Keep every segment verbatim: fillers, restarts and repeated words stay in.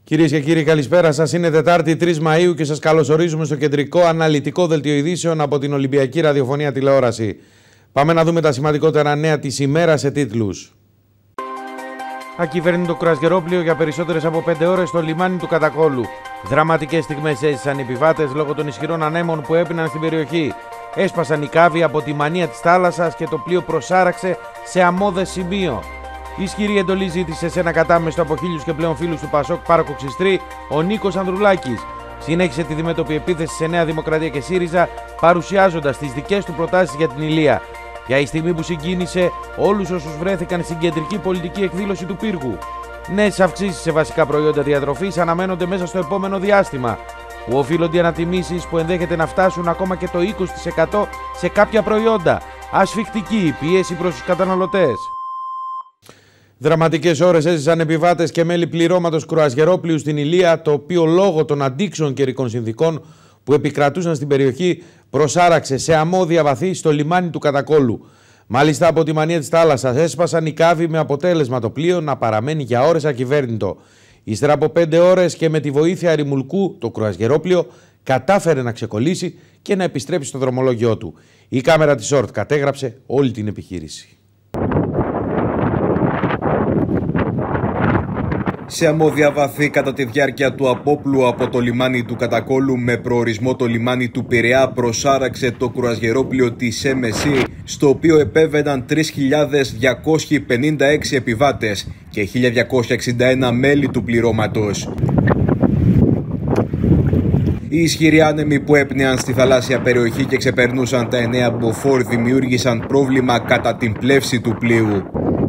Κυρίες και κύριοι, καλησπέρα σας. Είναι Τετάρτη τρεις Μαΐου και σας καλωσορίζουμε στο κεντρικό αναλυτικό δελτίο ειδήσεων από την Ολυμπιακή Ραδιοφωνία Τηλεόραση. Πάμε να δούμε τα σημαντικότερα νέα της ημέρας σε τίτλους. Ακυβέρνητο κρουαζιερόπλοιο για περισσότερες από πέντε ώρες στο λιμάνι του Κατακόλου. Δραματικές στιγμές έζησαν οι επιβάτες λόγω των ισχυρών ανέμων που έπιναν στην περιοχή. Έσπασαν οι κάβοι από τη μανία της θάλασσας και το πλοίο προσάραξε σε αμμώδες σημείο. Η ισχυρή εντολή ζήτησε σε ένα κατάμεστο από χίλιους και πλέον φίλους του Πασόκ Πάρκο Ξιστρή ο Νίκος Ανδρουλάκης. Συνέχισε τη διμέτωπη επίθεση σε Νέα Δημοκρατία και ΣΥΡΙΖΑ, παρουσιάζοντας τις δικές του προτάσεις για την Ηλία. Για η στιγμή που συγκίνησε όλους όσους βρέθηκαν στην κεντρική πολιτική εκδήλωση του πύργου. Νέες αυξήσεις σε βασικά προϊόντα διατροφής αναμένονται μέσα στο επόμενο διάστημα, που οφείλονται ανατιμήσεις που ενδέχεται να φτάσουν ακόμα και το είκοσι τοις εκατό σε κάποια προϊόντα. Ασφικτική πίεση προς τους καταναλωτές. Δραματικές ώρες έζησαν επιβάτες και μέλη πληρώματος κρουαζιερόπλοιου στην Ηλία, το οποίο λόγω των αντίξωων καιρικών συνθηκών που επικρατούσαν στην περιοχή προσάραξε σε αμμώδια βαθύ στο λιμάνι του Κατακόλου. Μάλιστα, από τη μανία της θάλασσας έσπασαν οι κάβοι με αποτέλεσμα το πλοίο να παραμένει για ώρες ακυβέρνητο. Ύστερα από πέντε ώρες και με τη βοήθεια ρημουλκού, το κρουαζιερόπλοιο κατάφερε να ξεκολλήσει και να επιστρέψει στο δρομολόγιο του. Η κάμερα της Ορτ κατέγραψε όλη την επιχείρηση. Σε αμμώδια βαθύ κατά τη διάρκεια του απόπλου από το λιμάνι του Κατακόλου με προορισμό το λιμάνι του Πειραιά προσάραξε το κρουαζιερόπλοιο της εμ ες σι, στο οποίο επέβαιναν τρεις χιλιάδες διακόσιοι πενήντα έξι επιβάτες και χίλια διακόσια εξήντα ένα μέλη του πληρώματος. Οι ισχυροί άνεμοι που έπνεαν στη θαλάσσια περιοχή και ξεπερνούσαν τα εννέα μποφόρ δημιούργησαν πρόβλημα κατά την πλεύση του πλοίου.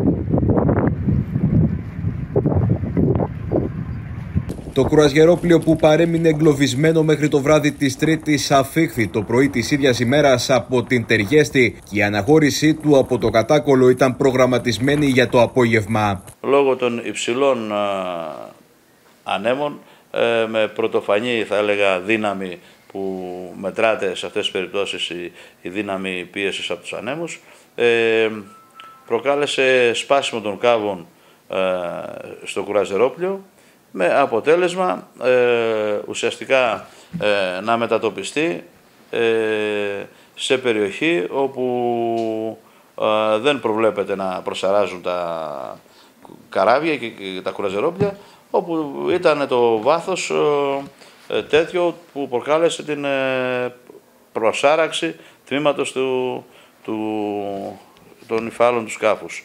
Το κρουαζιερόπλοιο που παρέμεινε εγκλωβισμένο μέχρι το βράδυ της Τρίτης αφήχθη το πρωί της ίδιας ημέρας από την Τεργέστη και η αναχώρησή του από το Κατάκολο ήταν προγραμματισμένη για το απόγευμα. Λόγω των υψηλών α, ανέμων ε, με πρωτοφανή θα έλεγα δύναμη που μετράται σε αυτές τις περιπτώσεις η, η δύναμη πίεσης από τους ανέμους ε, προκάλεσε σπάσιμο των κάβων ε, στο κρουαζιερόπλοιο, με αποτέλεσμα ε, ουσιαστικά ε, να μετατοπιστεί ε, σε περιοχή όπου ε, δεν προβλέπεται να προσαράζουν τα καράβια και τα κρουαζιερόπλια, όπου ήταν το βάθος ε, τέτοιο που προκάλεσε την ε, προσάραξη τμήματος του, του, των υφάλων του σκάφους.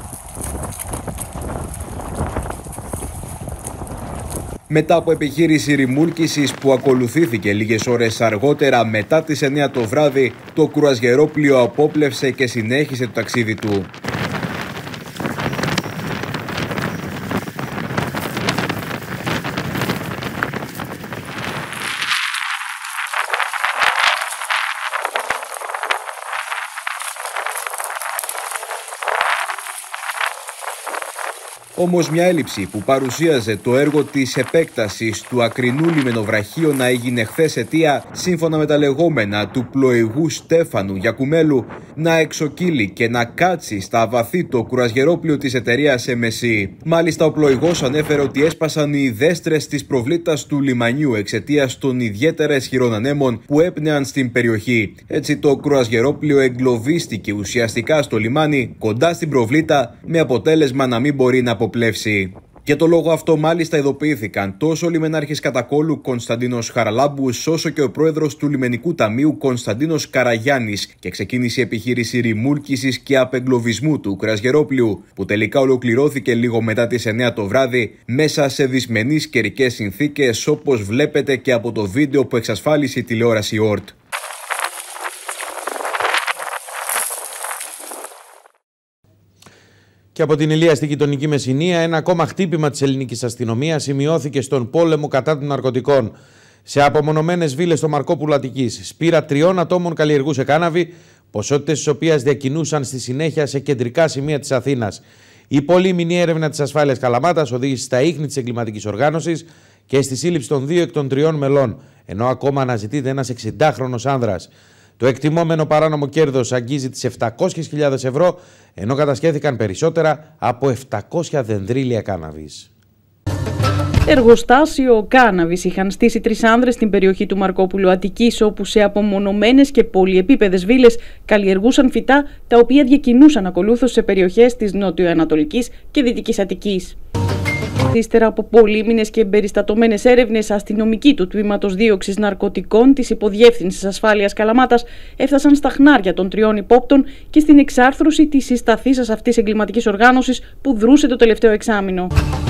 Μετά από επιχείρηση ρημούλκησης που ακολουθήθηκε λίγες ώρες αργότερα μετά τις εννέα το βράδυ, το κρουαζιερόπλοιο απόπλευσε και συνέχισε το ταξίδι του. Όμως μια έλλειψη που παρουσίαζε το έργο της επέκτασης του ακρινού λιμενοβραχίου έγινε χθες αιτία, σύμφωνα με τα λεγόμενα του πλοηγού Στέφανου Γιακουμέλου, να εξοκύλει και να κάτσει στα βαθύ το κρουαζιερόπλοιο της εταιρείας εμ ες σι. Μάλιστα, ο πλοηγός ανέφερε ότι έσπασαν οι δέστρες της προβλήτας του λιμανιού εξαιτίας των ιδιαίτερα ισχυρών ανέμων που έπνεαν στην περιοχή. Έτσι, το κρουαζιερόπλοιο εγκλωβίστηκε ουσιαστικά στο λιμάνι, κοντά στην προβλήτα, με αποτέλεσμα να μην μπορεί να αποπλεύσει. Για το λόγο αυτό, μάλιστα, ειδοποιήθηκαν τόσο ο λιμενάρχης Κατακόλου Κωνσταντίνος Χαραλάμπους, όσο και ο πρόεδρος του Λιμενικού Ταμείου Κωνσταντίνος Καραγιάννης, και ξεκίνησε η επιχείρηση ρημούλκησης και απεγκλωβισμού του κρουαζιερόπλοιου, που τελικά ολοκληρώθηκε λίγο μετά τις εννέα το βράδυ, μέσα σε δυσμενείς καιρικές συνθήκες, όπως βλέπετε και από το βίντεο που εξασφάλισε η τηλεόραση Ορτ. Και από την Ηλία στη γειτονική Μεσσηνία, ένα ακόμα χτύπημα της ελληνικής αστυνομίας σημειώθηκε στον πόλεμο κατά των ναρκωτικών. Σε απομονωμένες βίλες στο Μαρκόπουλο Αττικής, σπήρα τριών ατόμων καλλιεργούσε κάναβη, ποσότητες τις οποίες διακινούσαν στη συνέχεια σε κεντρικά σημεία της Αθήνας. Η πολύμηνη έρευνα της ασφάλειας Καλαμάτας οδήγησε στα ίχνη της εγκληματικής οργάνωσης και στη σύλληψη των δύο εκ των τριών μελών, ενώ ακόμα αναζητείται ένας εξηντάχρονος άνδρας. Το εκτιμόμενο παράνομο κέρδος αγγίζει τις επτακόσιες χιλιάδες ευρώ, ενώ κατασχέθηκαν περισσότερα από επτακόσια δενδρίλια κάναβης. Εργοστάσιο κάναβης είχαν στήσει τρεις άνδρες στην περιοχή του Μαρκόπουλου Αττικής, όπου σε απομονωμένες και πολυεπίπεδες βίλες καλλιεργούσαν φυτά τα οποία διακινούσαν ακολούθως σε περιοχές της νότιο-ανατολικής και δυτικής Αττικής. Ύστερα από πολύμηνες και εμπεριστατωμένες έρευνες, αστυνομικοί του Τμήματος Δίωξης Ναρκωτικών της Υποδιεύθυνσης Ασφάλειας Καλαμάτας έφτασαν στα χνάρια των τριών υπόπτων και στην εξάρθρωση της συσταθήσας αυτής εγκληματικής οργάνωσης που δρούσε το τελευταίο εξάμηνο.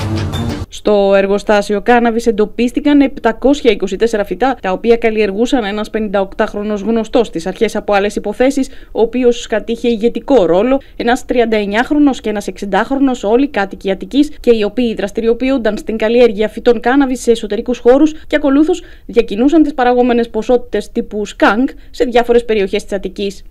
Στο εργοστάσιο κάναβης εντοπίστηκαν επτακόσια είκοσι τέσσερα φυτά, τα οποία καλλιεργούσαν ένας πενηνταοκτάχρονος γνωστός στις αρχές από άλλες υποθέσεις, ο οποίος κατήχε ηγετικό ρόλο, ένας τριανταεννιάχρονος και ένας εξηντάχρονος, όλοι κάτοικοι Αττικής, και οι οποίοι δραστηριοποιούνταν στην καλλιέργεια φυτών κάναβης σε εσωτερικούς χώρους και ακολούθως διακινούσαν τις παραγόμενες ποσότητες τύπου σκάνκ σε διάφορες περιοχές της Αττικής.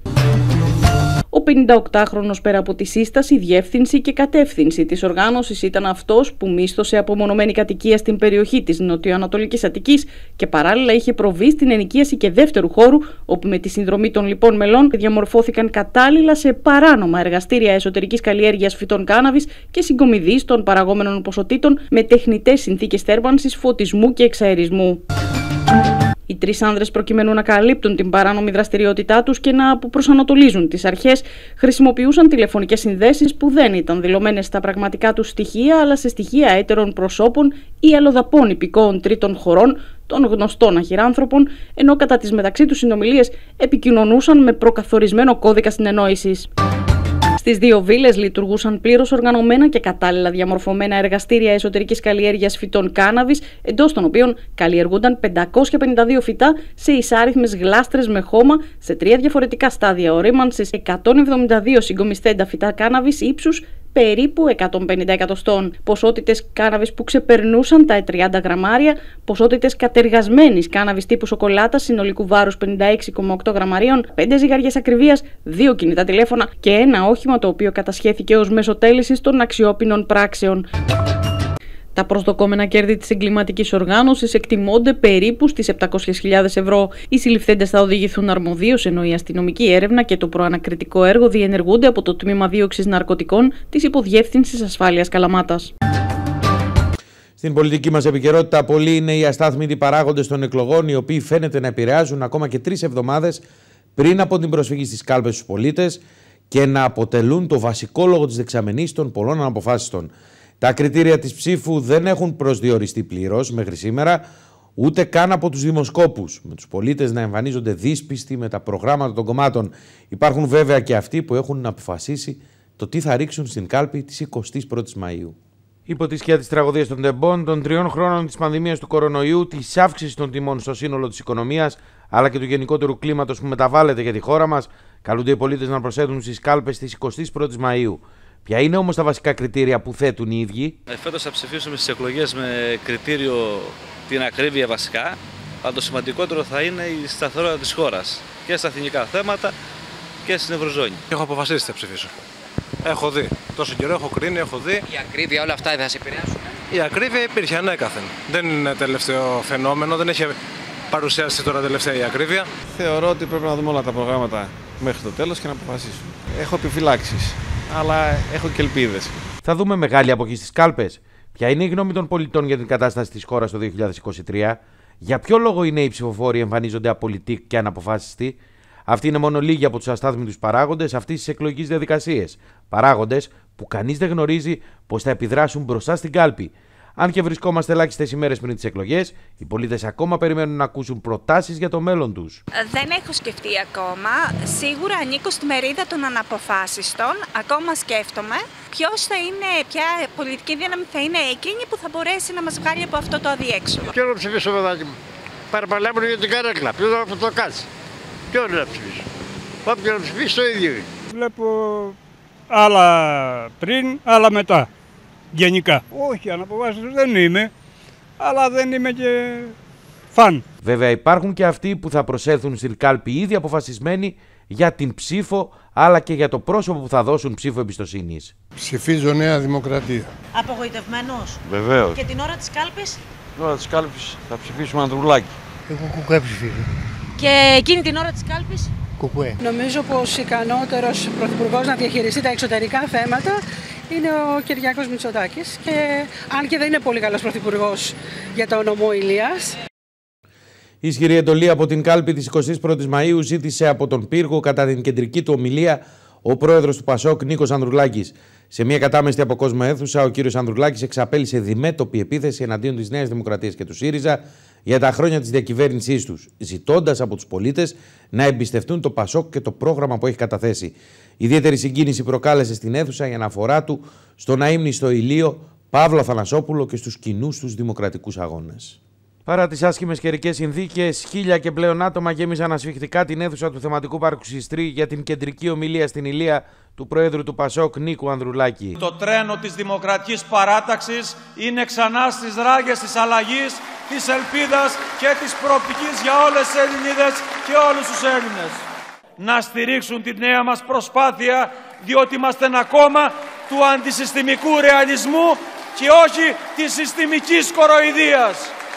Ο πενηνταοκτάχρονος, πέρα από τη σύσταση, διεύθυνση και κατεύθυνση της οργάνωσης, ήταν αυτός που μίσθωσε απομονωμένη κατοικία στην περιοχή της νοτιοανατολικής Αττικής και παράλληλα είχε προβεί στην ενοικίαση και δεύτερου χώρου, όπου με τη συνδρομή των λοιπών μελών διαμορφώθηκαν κατάλληλα σε παράνομα εργαστήρια εσωτερικής καλλιέργειας φυτών κάναβης και συγκομιδής των παραγόμενων ποσοτήτων με τεχνητές συνθήκες θέρμανσης, φωτισμού και εξαερισμού. Οι τρεις άνδρες, προκειμένου να καλύπτουν την παράνομη δραστηριότητά τους και να προσανατολίζουν τις αρχές, χρησιμοποιούσαν τηλεφωνικές συνδέσεις που δεν ήταν δηλωμένες στα πραγματικά τους στοιχεία, αλλά σε στοιχεία έτερων προσώπων ή αλλοδαπών υπηκόων τρίτων χωρών, των γνωστών αχυράνθρωπων, ενώ κατά τις μεταξύ τους συνομιλίες επικοινωνούσαν με προκαθορισμένο κώδικα συνεννόησης. Στις δύο βίλες λειτουργούσαν πλήρως οργανωμένα και κατάλληλα διαμορφωμένα εργαστήρια εσωτερικής καλλιέργειας φυτών κάναβης, εντός των οποίων καλλιεργούνταν πεντακόσια πενήντα δύο φυτά σε εισάριθμες γλάστρες με χώμα σε τρία διαφορετικά στάδια ορίμανσης, εκατόν εβδομήντα δύο συγκομισθέντα φυτά κάναβης ύψους περίπου εκατόν πενήντα εκατοστών, ποσότητες κάναβης που ξεπερνούσαν τα τριάντα γραμμάρια, ποσότητες κατεργασμένης κάναβης τύπου σοκολάτα συνολικού βάρους πενήντα έξι κόμμα οκτώ γραμμαρίων, πέντε ζυγαριές ακριβίας, δύο κινητά τηλέφωνα και ένα όχημα το οποίο κατασχέθηκε ως μέσο τέλεσης των αξιόπινων πράξεων. Τα προσδοκόμενα κέρδη της εγκληματικής οργάνωσης εκτιμώνται περίπου στις επτακόσιες χιλιάδες ευρώ. Οι συλληφθέντες θα οδηγηθούν αρμοδίως, ενώ η αστυνομική έρευνα και το προανακριτικό έργο διενεργούνται από το Τμήμα Δίωξης Ναρκωτικών της Υποδιεύθυνσης Ασφάλειας Καλαμάτας. Στην πολιτική μας επικαιρότητα, πολλοί είναι οι αστάθμητοι παράγοντες των εκλογών, οι οποίοι φαίνεται να επηρεάζουν ακόμα και τρεις εβδομάδες πριν από την προσφυγή στις κάλπες στους πολίτες και να αποτελούν το βασικό λόγο της δεξαμενής των πολλών αναποφάσιστων. Τα κριτήρια της ψήφου δεν έχουν προσδιοριστεί πλήρως μέχρι σήμερα, ούτε καν από τους δημοσκόπους, με τους πολίτες να εμφανίζονται δύσπιστοι με τα προγράμματα των κομμάτων. Υπάρχουν βέβαια και αυτοί που έχουν αποφασίσει το τι θα ρίξουν στην κάλπη της εικοστής πρώτης Μαΐου. Υπό τη σκιά της τραγωδίας των τεμπών, των τριών χρόνων της πανδημίας του κορονοϊού, της αύξησης των τιμών στο σύνολο της οικονομίας, αλλά και του γενικότερου κλίματος που μεταβάλλεται για τη χώρα μας, καλούνται οι πολίτες να προσθέτουν στις κάλπες της εικοστής πρώτης Μαΐου. Ποια είναι όμως τα βασικά κριτήρια που θέτουν οι ίδιοι? Ε, φέτος θα ψηφίσουμε στις εκλογές με κριτήριο την ακρίβεια βασικά, αλλά το σημαντικότερο θα είναι η σταθερότητα της χώρας και στα εθνικά θέματα και στην Ευρωζώνη. Έχω αποφασίσει θα ψηφίσω. Έχω δει. Τόσο καιρό έχω κρίνει, έχω δει. Η ακρίβεια, όλα αυτά δεν θα σε επηρεάσουν? Η ακρίβεια υπήρχε ανέκαθεν. Δεν είναι τελευταίο φαινόμενο, δεν έχει παρουσιάσει τώρα τελευταία η ακρίβεια. Θεωρώ ότι πρέπει να δούμε όλα τα προγράμματα μέχρι το τέλος και να αποφασίσουμε. Έχω επιφυλάξεις, αλλά έχω και ελπίδες. Θα δούμε μεγάλη αποχή στις κάλπες. Ποια είναι η γνώμη των πολιτών για την κατάσταση της χώρας το δύο χιλιάδες είκοσι τρία, για ποιο λόγο οι νέοι ψηφοφόροι εμφανίζονται απολυτικοί και αναποφάσιστοι? Αυτοί είναι μόνο λίγοι από τους αστάθμιτους παράγοντες αυτής της εκλογικής διαδικασίας. Παράγοντες που κανείς δεν γνωρίζει πώς θα επιδράσουν μπροστά στην κάλπη. Αν και βρισκόμαστε ελάχιστες ημέρες πριν τις εκλογές, οι πολίτες ακόμα περιμένουν να ακούσουν προτάσεις για το μέλλον τους. Δεν έχω σκεφτεί ακόμα. Σίγουρα ανήκω στη μερίδα των αναποφάσιστων. Ακόμα σκέφτομαι ποιος θα είναι, ποια πολιτική δύναμη θα είναι εκείνη που θα μπορέσει να μας βγάλει από αυτό το αδιέξοδο. Ποιο να ψηφίσω, παιδάκι μου? Παραπαλάμε για την καρέκλα. Ποιο να το κάτσει? Ποιο να ψηφίσω? Όποιο να ψηφίσει το ίδιο είναι. Βλέπω άλλα πριν, άλλα μετά. Γενικά. Όχι, αναποφάσιστος δεν είμαι, αλλά δεν είμαι και φαν. Βέβαια υπάρχουν και αυτοί που θα προσέλθουν στην κάλπη ήδη αποφασισμένοι για την ψήφο, αλλά και για το πρόσωπο που θα δώσουν ψήφο εμπιστοσύνης. Ψηφίζω Νέα Δημοκρατία. Απογοητευμένος? Βεβαίως. Και την ώρα της κάλπης? Την ώρα της κάλπης θα ψηφίσουμε Ανδρουλάκη. Εγώ κουκουέ ψηφίζω. Και εκείνη την ώρα της κάλπης? Κουκουέ. Νομίζω πως ικανότερος πρωθυπουργός να διαχειριστεί τα εξωτερικά θέματα είναι ο Κυριάκος Μητσοτάκης και αν και δεν είναι πολύ καλός πρωθυπουργός για το νομό Ηλίας. Η ισχυρή εντολή από την κάλπη της εικοστής πρώτης Μαΐου ζήτησε από τον Πύργο κατά την κεντρική του ομιλία ο πρόεδρος του Πασόκ Νίκος Ανδρουλάκης. Σε μια κατάμεστη από κόσμο αίθουσα, ο κύριος Ανδρουλάκης εξαπέλυσε διμέτωπη επίθεση εναντίον της Νέας Δημοκρατίας και του ΣΥΡΙΖΑ για τα χρόνια της διακυβέρνησής τους, ζητώντας από τους πολίτες να εμπιστευτούν το Πασόκ και το πρόγραμμα που έχει καταθέσει. Ιδιαίτερη συγκίνηση προκάλεσε στην αίθουσα η αναφορά του στον αείμνηστο ηλίο Παύλο Αθανασόπουλο και στους κοινούς τους δημοκρατικούς αγώνες. Παρά τις άσχημες καιρικές συνθήκες, χίλια και πλέον άτομα γέμισαν ασφιχτικά την αίθουσα του θεματικού πάρκου Sistri για την κεντρική ομιλία στην Ηλία του Προέδρου του Πασόκ Νίκου Ανδρουλάκη. Το τρένο της δημοκρατικής παράταξης είναι ξανά στις ράγες της αλλαγής, της ελπίδας και της προοπτικής για όλες τις Ελληνίδες και όλους τους Έλληνες. Να στηρίξουν την νέα μας προσπάθεια, διότι είμαστε ένα κόμμα του αντισυστημικού ρεαλισμού και όχι της συστημικής κοροϊδίας.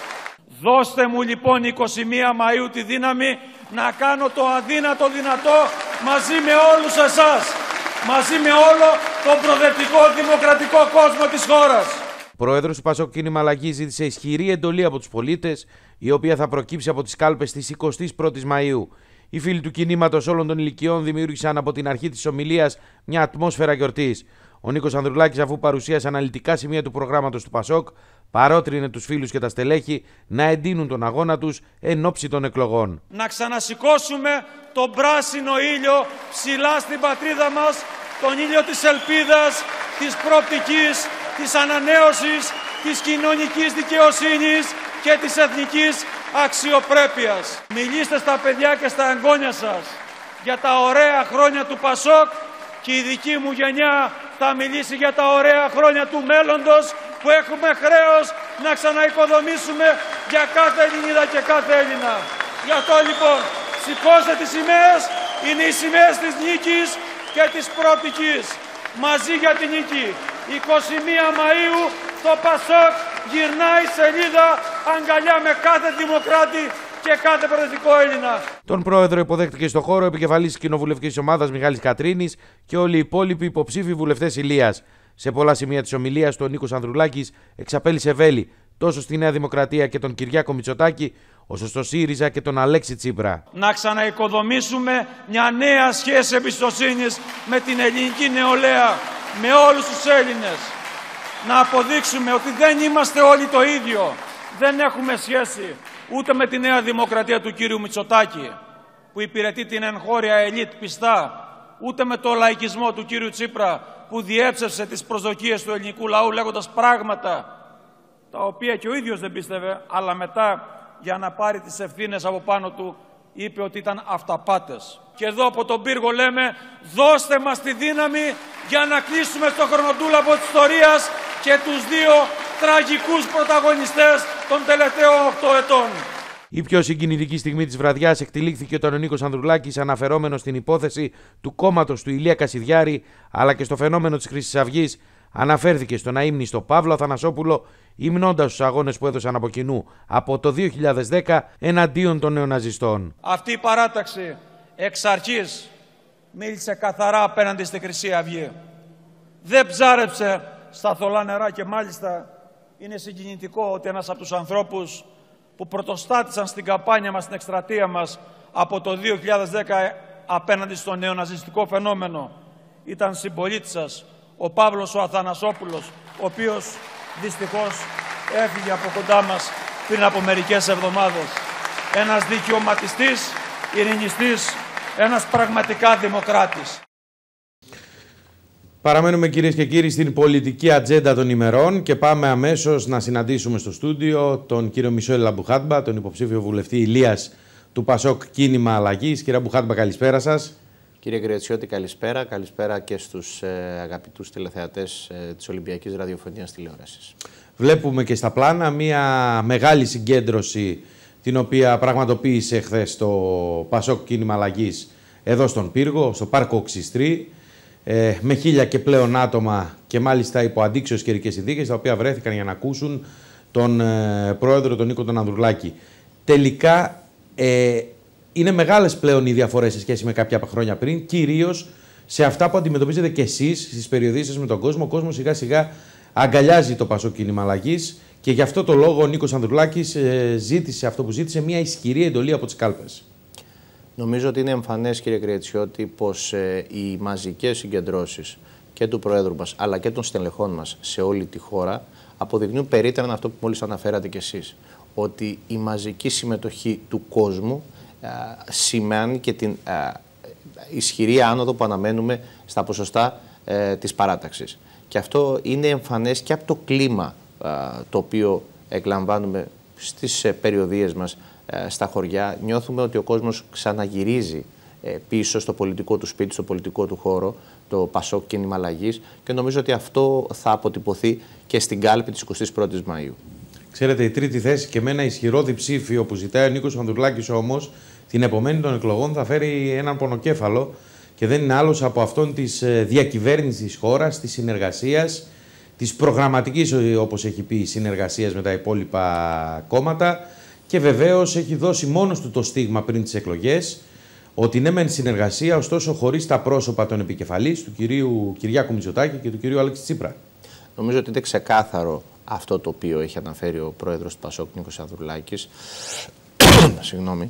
Δώστε μου λοιπόν εικοστή πρώτη Μαΐου τη δύναμη να κάνω το αδύνατο δυνατό μαζί με όλους εσάς, μαζί με όλο τον προοδευτικό δημοκρατικό κόσμο της χώρας. Ο πρόεδρος του Πασόκ Κίνημα Αλλαγής ζήτησε ισχυρή εντολή από τους πολίτες, η οποία θα προκύψει από τις κάλπες της εικοστής πρώτης Μαΐου. Οι φίλοι του κινήματος όλων των ηλικιών δημιούργησαν από την αρχή της ομιλίας μια ατμόσφαιρα γιορτής. Ο Νίκος Ανδρουλάκης, αφού παρουσίασε αναλυτικά σημεία του προγράμματος του Πασόκ, παρότρινε τους φίλους και τα στελέχη να εντείνουν τον αγώνα τους εν ώψη των εκλογών. Να ξανασηκώσουμε τον πράσινο ήλιο ψηλά στην πατρίδα μας, τον ήλιο της ελπίδας, της προοπτικής, της ανανέωσης, της κοινωνικής δικαιοσύνης και της εθνικής αξιοπρέπειας. Μιλήστε στα παιδιά και στα εγγόνια σας για τα ωραία χρόνια του Πασόκ και η δική μου γενιά θα μιλήσει για τα ωραία χρόνια του μέλλοντος που έχουμε χρέος να ξαναοικοδομήσουμε για κάθε Ελληνίδα και κάθε Έλληνα. Γι' αυτό λοιπόν σηκώστε τις σημαίες, είναι οι σημαίες της νίκης και της προοπτικής. Μαζί για την νίκη. εικοστή πρώτη Μαΐου το Πασόκ γυρνάει σελίδα αγκαλιά με κάθε δημοκράτη και κάθε προοδευτικό Έλληνα. Τον πρόεδρο υποδέχτηκε στο χώρο επικεφαλής της κοινοβουλευτικής ομάδας Μιχάλης Κατρίνης και όλοι οι υπόλοιποι υποψήφοι βουλευτές Ηλίας. Σε πολλά σημεία της ομιλίας του ο Νίκος Ανδρουλάκης εξαπέλυσε βέλη τόσο στη Νέα Δημοκρατία και τον Κυριάκο Μητσοτάκη, όσο στο ΣΥΡΙΖΑ και τον Αλέξη Τσίπρα. Να ξαναοικοδομήσουμε μια νέα σχέση εμπιστοσύνης με την ελληνική νεολαία, με όλους τους Έλληνες. Να αποδείξουμε ότι δεν είμαστε όλοι το ίδιο. Δεν έχουμε σχέση ούτε με τη Νέα Δημοκρατία του κύριου Μητσοτάκη, που υπηρετεί την εγχώρια ελίτ πιστά, ούτε με το λαϊκισμό του κύριου Τσίπρα, που διέψευσε τις προσδοκίες του ελληνικού λαού λέγοντας πράγματα τα οποία και ο ίδιος δεν πίστευε, αλλά μετά για να πάρει τις ευθύνες από πάνω του είπε ότι ήταν αυταπάτες. Και εδώ από τον Πύργο λέμε, δώστε μας τη δύναμη για να κλείσουμε στο χρονοτούλαπο της ιστορίας και τους δύο τραγικούς πρωταγωνιστές των τελευταίων οκτώ ετών. Η πιο συγκινητική στιγμή της βραδιάς εκτελήχθηκε όταν ο Νίκος Ανδρουλάκης, αναφερόμενος στην υπόθεση του κόμματος του Ηλία Κασιδιάρη αλλά και στο φαινόμενο της Χρυσής Αυγής, αναφέρθηκε στον αείμνηστο Παύλο Αθανασόπουλο, υμνώντας τους αγώνες που έδωσαν από κοινού από το δύο χιλιάδες δέκα εναντίον των νεοναζιστών. Αυτή η παράταξη εξ αρχής μίλησε καθαρά απέναντι στη Χρυσή Αυγή. Δεν ψάρεψε στα θολά νερά και μάλιστα είναι συγκινητικό ότι ένας από τους ανθρώπους που πρωτοστάτησαν στην καμπάνια μας, στην εκστρατεία μας από το δύο χιλιάδες δέκα απέναντι στο νεοναζιστικό φαινόμενο ήταν συμπολίτης σας, ο Παύλος ο Αθανασόπουλος, ο οποίος δυστυχώς έφυγε από κοντά μας πριν από μερικές εβδομάδες. Ένας δικαιωματιστής, ειρηνιστής, ένας πραγματικά δημοκράτης. Παραμένουμε κυρίες και κύριοι στην πολιτική ατζέντα των ημερών και πάμε αμέσως να συναντήσουμε στο στούντιο τον κύριο Μισελ Λαμποχάτμπα, τον υποψήφιο βουλευτή Ηλίας του Πασόκ Κίνημα Αλλαγής. Κύριε Λαμποχάτμπα, καλησπέρα σας. Κύριε Γκρετσιώτη, καλησπέρα. Καλησπέρα και στους ε, αγαπητούς τηλεθεατές ε, της Ολυμπιακής Ραδιοφωνίας Τηλεόρασης. Βλέπουμε και στα πλάνα μια μεγάλη συγκέντρωση την οποία πραγματοποίησε χθες το Πασόκ Κίνημα Αλλαγής εδώ στον Πύργο, στο πάρκο Sistri, ε, με χίλια και πλέον άτομα και μάλιστα υπό αντίξωες καιρικές συνθήκες, τα οποία βρέθηκαν για να ακούσουν τον ε, πρόεδρο, τον Νίκο τον Ανδρουλάκη. Τελικά ε, είναι μεγάλες πλέον οι διαφορές σε σχέση με κάποια χρόνια πριν, κυρίως σε αυτά που αντιμετωπίζετε κι εσείς στις περιοδίες σας με τον κόσμο. Ο κόσμος σιγά σιγά αγκαλιάζει το Πασόκ Κίνημα Αλλαγής και γι' αυτό το λόγο ο Νίκος Ανδρουλάκης ε, ζήτησε αυτό που ζήτησε, μια ισχυρή εντολή από τις κάλπες. Νομίζω ότι είναι εμφανές, κύριε Κρετσιώτη, πως ε, οι μαζικές συγκεντρώσεις και του Προέδρου μας αλλά και των στελεχών μας σε όλη τη χώρα αποδεικνύουν περίτρανα αυτό που μόλις αναφέρατε κι εσείς. Ότι η μαζική συμμετοχή του κόσμου α, σημαίνει και την α, ισχυρή άνοδο που αναμένουμε στα ποσοστά ε, της παράταξης. Και αυτό είναι εμφανές και από το κλίμα α, το οποίο εκλαμβάνουμε στις ε, περιοδίες μας ε, στα χωριά. Νιώθουμε ότι ο κόσμος ξαναγυρίζει ε, πίσω στο πολιτικό του σπίτι, στο πολιτικό του χώρο, το Πασόκ Κίνημα Αλλαγής, και νομίζω ότι αυτό θα αποτυπωθεί και στην κάλπη της εικοστής πρώτης Μαΐου. Ξέρετε, η τρίτη θέση και με ένα ισχυρό διψήφιο που ζητάει ο Νίκος Ανδρουλάκης όμως, την επομένη των εκλογών θα φέρει έναν πονοκέφαλο και δεν είναι άλλος από αυτόν της διακυβέρνησης της χώρας, της συνεργασίας, της προγραμματικής, όπως έχει πει, συνεργασίας με τα υπόλοιπα κόμματα, και βεβαίως έχει δώσει μόνος του το στίγμα πριν τις εκλογές ότι ναι μεν συνεργασία, ωστόσο χωρίς τα πρόσωπα των επικεφαλής, του κυρίου Κυριάκου Μητσοτάκη και του κυρίου Αλέξη Τσίπρα. Νομίζω ότι είναι ξεκάθαρο αυτό το οποίο έχει αναφέρει ο πρόεδρος του Πασόκ, Νίκος Ανδρουλάκης. Συγγνώμη.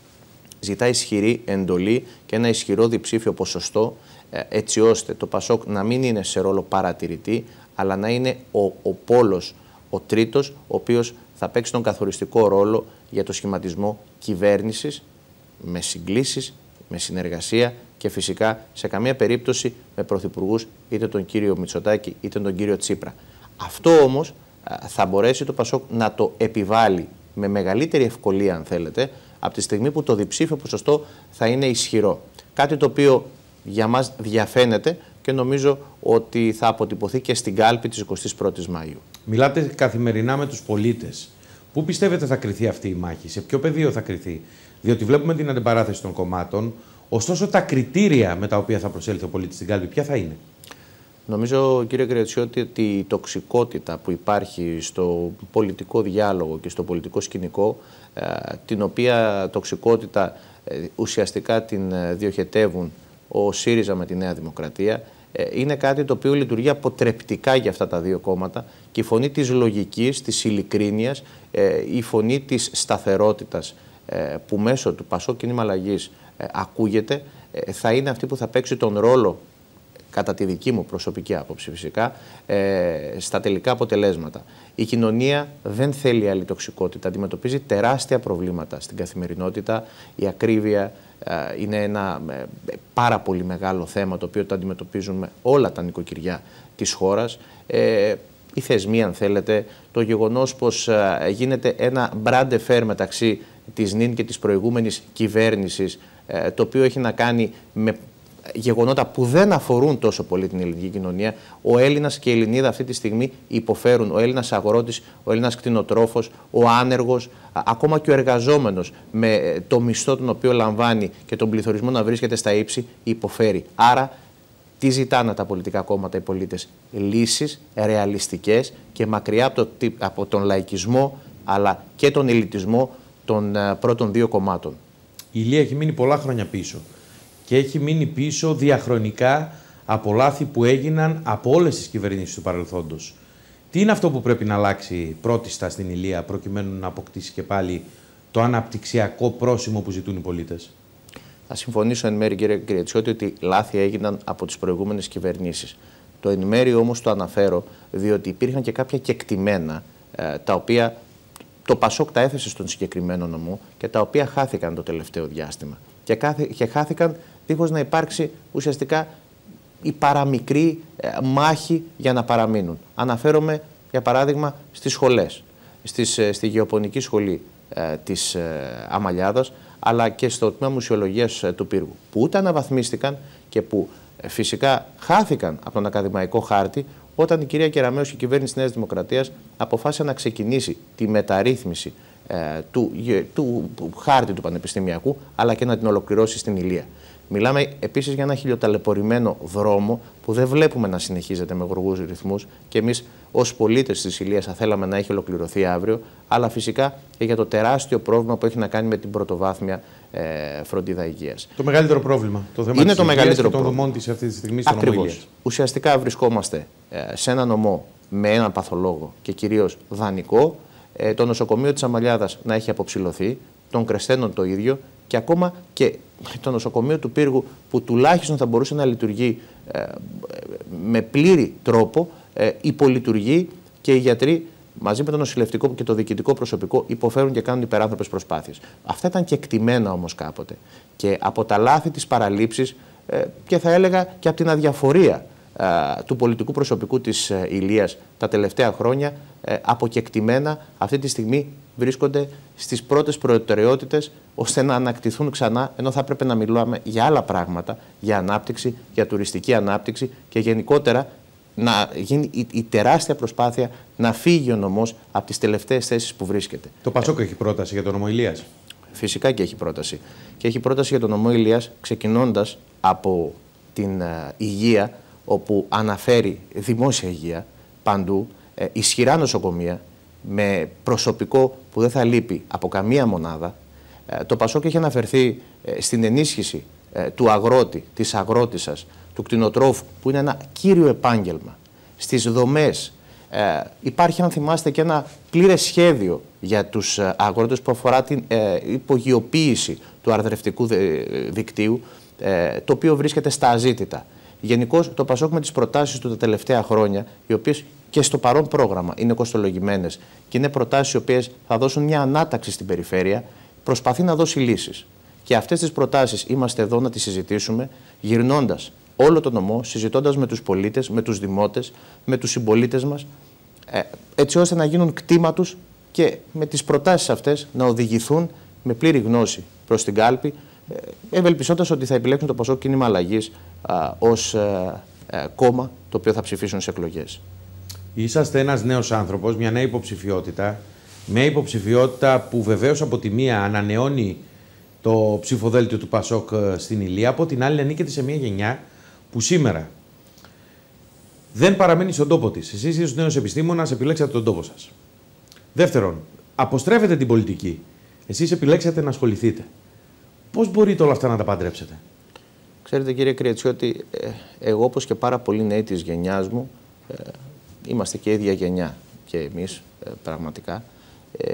Ζητά ισχυρή εντολή και ένα ισχυρό διψήφιο ποσοστό, έτσι ώστε το Πασόκ να μην είναι σε ρόλο παρατηρητή, αλλά να είναι ο, ο πόλος, ο τρίτος, ο οποίος θα παίξει τον καθοριστικό ρόλο για το σχηματισμό κυβέρνησης, με συγκλήσεις, με συνεργασία και φυσικά σε καμία περίπτωση με πρωθυπουργούς είτε τον κύριο Μητσοτάκη είτε τον κύριο Τσίπρα. Αυτό όμως θα μπορέσει το Πασόκ να το επιβάλλει με μεγαλύτερη ευκολία, αν θέλετε, από τη στιγμή που το διψήφιο ποσοστό θα είναι ισχυρό. Κάτι το οποίο για μας διαφαίνεται και νομίζω ότι θα αποτυπωθεί και στην κάλπη της εικοστής πρώτης Μαΐου. Μιλάτε καθημερινά με τους πολίτες. Πού πιστεύετε θα κριθεί αυτή η μάχη, σε ποιο πεδίο θα κριθεί? Διότι βλέπουμε την αντιπαράθεση των κομμάτων, ωστόσο τα κριτήρια με τα οποία θα προσέλθει ο πολίτης στην κάλπη, ποια θα είναι? Νομίζω, κύριε Κρετσιώτη, ότι η τοξικότητα που υπάρχει στο πολιτικό διάλογο και στο πολιτικό σκηνικό, την οποία τοξικότητα ουσιαστικά την διοχετεύουν ο ΣΥΡΙΖΑ με τη Νέα Δημοκρατία, είναι κάτι το οποίο λειτουργεί αποτρεπτικά για αυτά τα δύο κόμματα, και η φωνή της λογικής, της ειλικρίνειας, η φωνή της σταθερότητας που μέσω του Πασόκ Κίνημα Αλλαγής ακούγεται, θα είναι αυτή που θα παίξει τον ρόλο, κατά τη δική μου προσωπική άποψη φυσικά, στα τελικά αποτελέσματα. Η κοινωνία δεν θέλει άλλη τοξικότητα, αντιμετωπίζει τεράστια προβλήματα στην καθημερινότητα. Η ακρίβεια είναι ένα πάρα πολύ μεγάλο θέμα το οποίο το αντιμετωπίζουν όλα τα νοικοκυριά της χώρας. Οι θεσμοί, αν θέλετε, το γεγονός πως γίνεται ένα μπράντε φέρ μεταξύ της νυν και της προηγούμενης κυβέρνησης, το οποίο έχει να κάνει με γεγονότα που δεν αφορούν τόσο πολύ την ελληνική κοινωνία. Ο Έλληνας και η Ελληνίδα αυτή τη στιγμή υποφέρουν. Ο Έλληνας αγρότης, ο Έλληνας κτηνοτρόφος, ο άνεργος, ακόμα και ο εργαζόμενος με το μισθό τον οποίο λαμβάνει και τον πληθωρισμό να βρίσκεται στα ύψη, υποφέρει. Άρα, τι ζητάνε τα πολιτικά κόμματα, οι πολίτες? Λύσεις ρεαλιστικές και μακριά από, το, από τον λαϊκισμό αλλά και τον ελιτισμό των πρώτων δύο κομμάτων. Η Ηλία έχει μείνει πολλά χρόνια πίσω. Και έχει μείνει πίσω διαχρονικά από λάθη που έγιναν από όλες τις κυβερνήσεις του παρελθόντος. Τι είναι αυτό που πρέπει να αλλάξει πρώτιστα στην Ηλία προκειμένου να αποκτήσει και πάλι το αναπτυξιακό πρόσημο που ζητούν οι πολίτες? Θα συμφωνήσω εν μέρει, κύριε Κρετσιώτη, ότι λάθη έγιναν από τις προηγούμενες κυβερνήσεις. Το εν μέρει όμως το αναφέρω διότι υπήρχαν και κάποια κεκτημένα ε, τα οποία το Πασόκ τα έθεσε στον συγκεκριμένο νομό και τα οποία χάθηκαν το τελευταίο διάστημα. Και, κάθε, και χάθηκαν δίχως να υπάρξει ουσιαστικά η παραμικρή ε, μάχη για να παραμείνουν. Αναφέρομαι, για παράδειγμα, στις σχολές, στις, ε, στη γεωπονική σχολή ε, της ε, Αμαλιάδας, αλλά και στο τμήμα μουσιολογίας ε, του Πύργου, που ούτε αναβαθμίστηκαν και που ε, φυσικά χάθηκαν από τον ακαδημαϊκό χάρτη, όταν η κυρία Κεραμέως και η κυβέρνηση της Νέας Δημοκρατίας αποφάσισε να ξεκινήσει τη μεταρρύθμιση ε, του, του, του χάρτη του πανεπιστημιακού, αλλά και να την ολοκληρώσει στην Ηλία. Μιλάμε επίσης για ένα χιλιοταλαιπωρημένο δρόμο που δεν βλέπουμε να συνεχίζεται με γοργούς ρυθμούς και εμείς ως πολίτες της Ηλίας θα θέλαμε να έχει ολοκληρωθεί αύριο, αλλά φυσικά και για το τεράστιο πρόβλημα που έχει να κάνει με την πρωτοβάθμια ε, φροντίδα υγείας. Το μεγαλύτερο πρόβλημα, το θέμα είναι της το μεγαλύτερο και των δομών της αυτή τη στιγμή στον νομό Ηλίας. Ουσιαστικά βρισκόμαστε ε, σε ένα νομό με έναν παθολόγο και κυρίως δανεικό, ε, το νοσοκομείο της Αμαλιάδας να έχει αποψηλωθεί, των Κρεσθένων το ίδιο και ακόμα και το νοσοκομείο του Πύργου που τουλάχιστον θα μπορούσε να λειτουργεί ε, με πλήρη τρόπο, ε, υπολειτουργεί και οι γιατροί μαζί με το νοσηλευτικό και το διοικητικό προσωπικό υποφέρουν και κάνουν υπεράνθρωπες προσπάθειες. Αυτά ήταν και εκτιμένα όμως κάποτε. Και από τα λάθη της παραλήψης ε, και θα έλεγα και από την αδιαφορία ε, του πολιτικού προσωπικού της ε, Ηλίας τα τελευταία χρόνια, ε, αποκεκτημένα αυτή τη στιγμή βρίσκονται στις πρώτες προτεραιότητες ώστε να ανακτηθούν ξανά, ενώ θα έπρεπε να μιλάμε για άλλα πράγματα, για ανάπτυξη, για τουριστική ανάπτυξη και γενικότερα να γίνει η, η τεράστια προσπάθεια να φύγει ο νομός από τις τελευταίες θέσεις που βρίσκεται. Το Πασόκ έχει πρόταση για τον νομό Ηλίας. Φυσικά και έχει πρόταση. Και έχει πρόταση για τον νομό Ηλίας ξεκινώντας από την uh, υγεία, όπου αναφέρει δημόσια υγεία παντού, ε, ισχυρά νοσοκομεία, με προσωπικό που δεν θα λείπει από καμία μονάδα. Ε, το Πασόκ έχει αναφερθεί ε, στην ενίσχυση ε, του αγρότη, της αγρότισσας, του κτηνοτρόφου, που είναι ένα κύριο επάγγελμα. Στις δομές ε, υπάρχει, αν θυμάστε, και ένα πλήρες σχέδιο για τους ε, αγρότες που αφορά την ε, υπογειοποίηση του αρδρευτικού δικτύου, ε, το οποίο βρίσκεται στα αζήτητα. Γενικώς, το Πασόκ με τις προτάσεις του τα τελευταία χρόνια, οι οποίες και στο παρόν πρόγραμμα είναι κοστολογημένες και είναι προτάσεις οι οποίες θα δώσουν μια ανάταξη στην περιφέρεια, προσπαθεί να δώσει λύσεις. Και αυτές τις προτάσεις είμαστε εδώ να τις συζητήσουμε, γυρνώντας όλο το νομό, συζητώντας με τους πολίτες, με τους δημότες, με τους συμπολίτες μας, έτσι ώστε να γίνουν κτήμα τους και με τις προτάσεις αυτές να οδηγηθούν με πλήρη γνώση προς την κάλπη, ευελπισώντας ότι θα επιλέξουν το Πασόκ Κίνημα Αλλαγής ως α, α, κόμμα το οποίο θα ψηφίσουν στις εκλογές. Είσαστε ένας νέος άνθρωπος, μια νέα υποψηφιότητα, μια υποψηφιότητα που βεβαίως από τη μία ανανεώνει το ψηφοδέλτιο του Πασόκ στην Ηλία, από την άλλη ανήκετε σε μια γενιά που σήμερα δεν παραμένει στον τόπο της. Εσείς ως νέος επιστήμονας επιλέξατε τον τόπο σας. Δεύτερον, αποστρέφετε την πολιτική. Εσείς επιλέξατε να ασχοληθείτε. Πώς μπορείτε όλα αυτά να τα παντρέψετε? Ξέρετε, κύριε Κρυετσιώτη, ε, εγώ όπως και πάρα πολλοί νέοι της γενιάς μου, ε, είμαστε και ίδια γενιά και εμείς ε, πραγματικά, ε,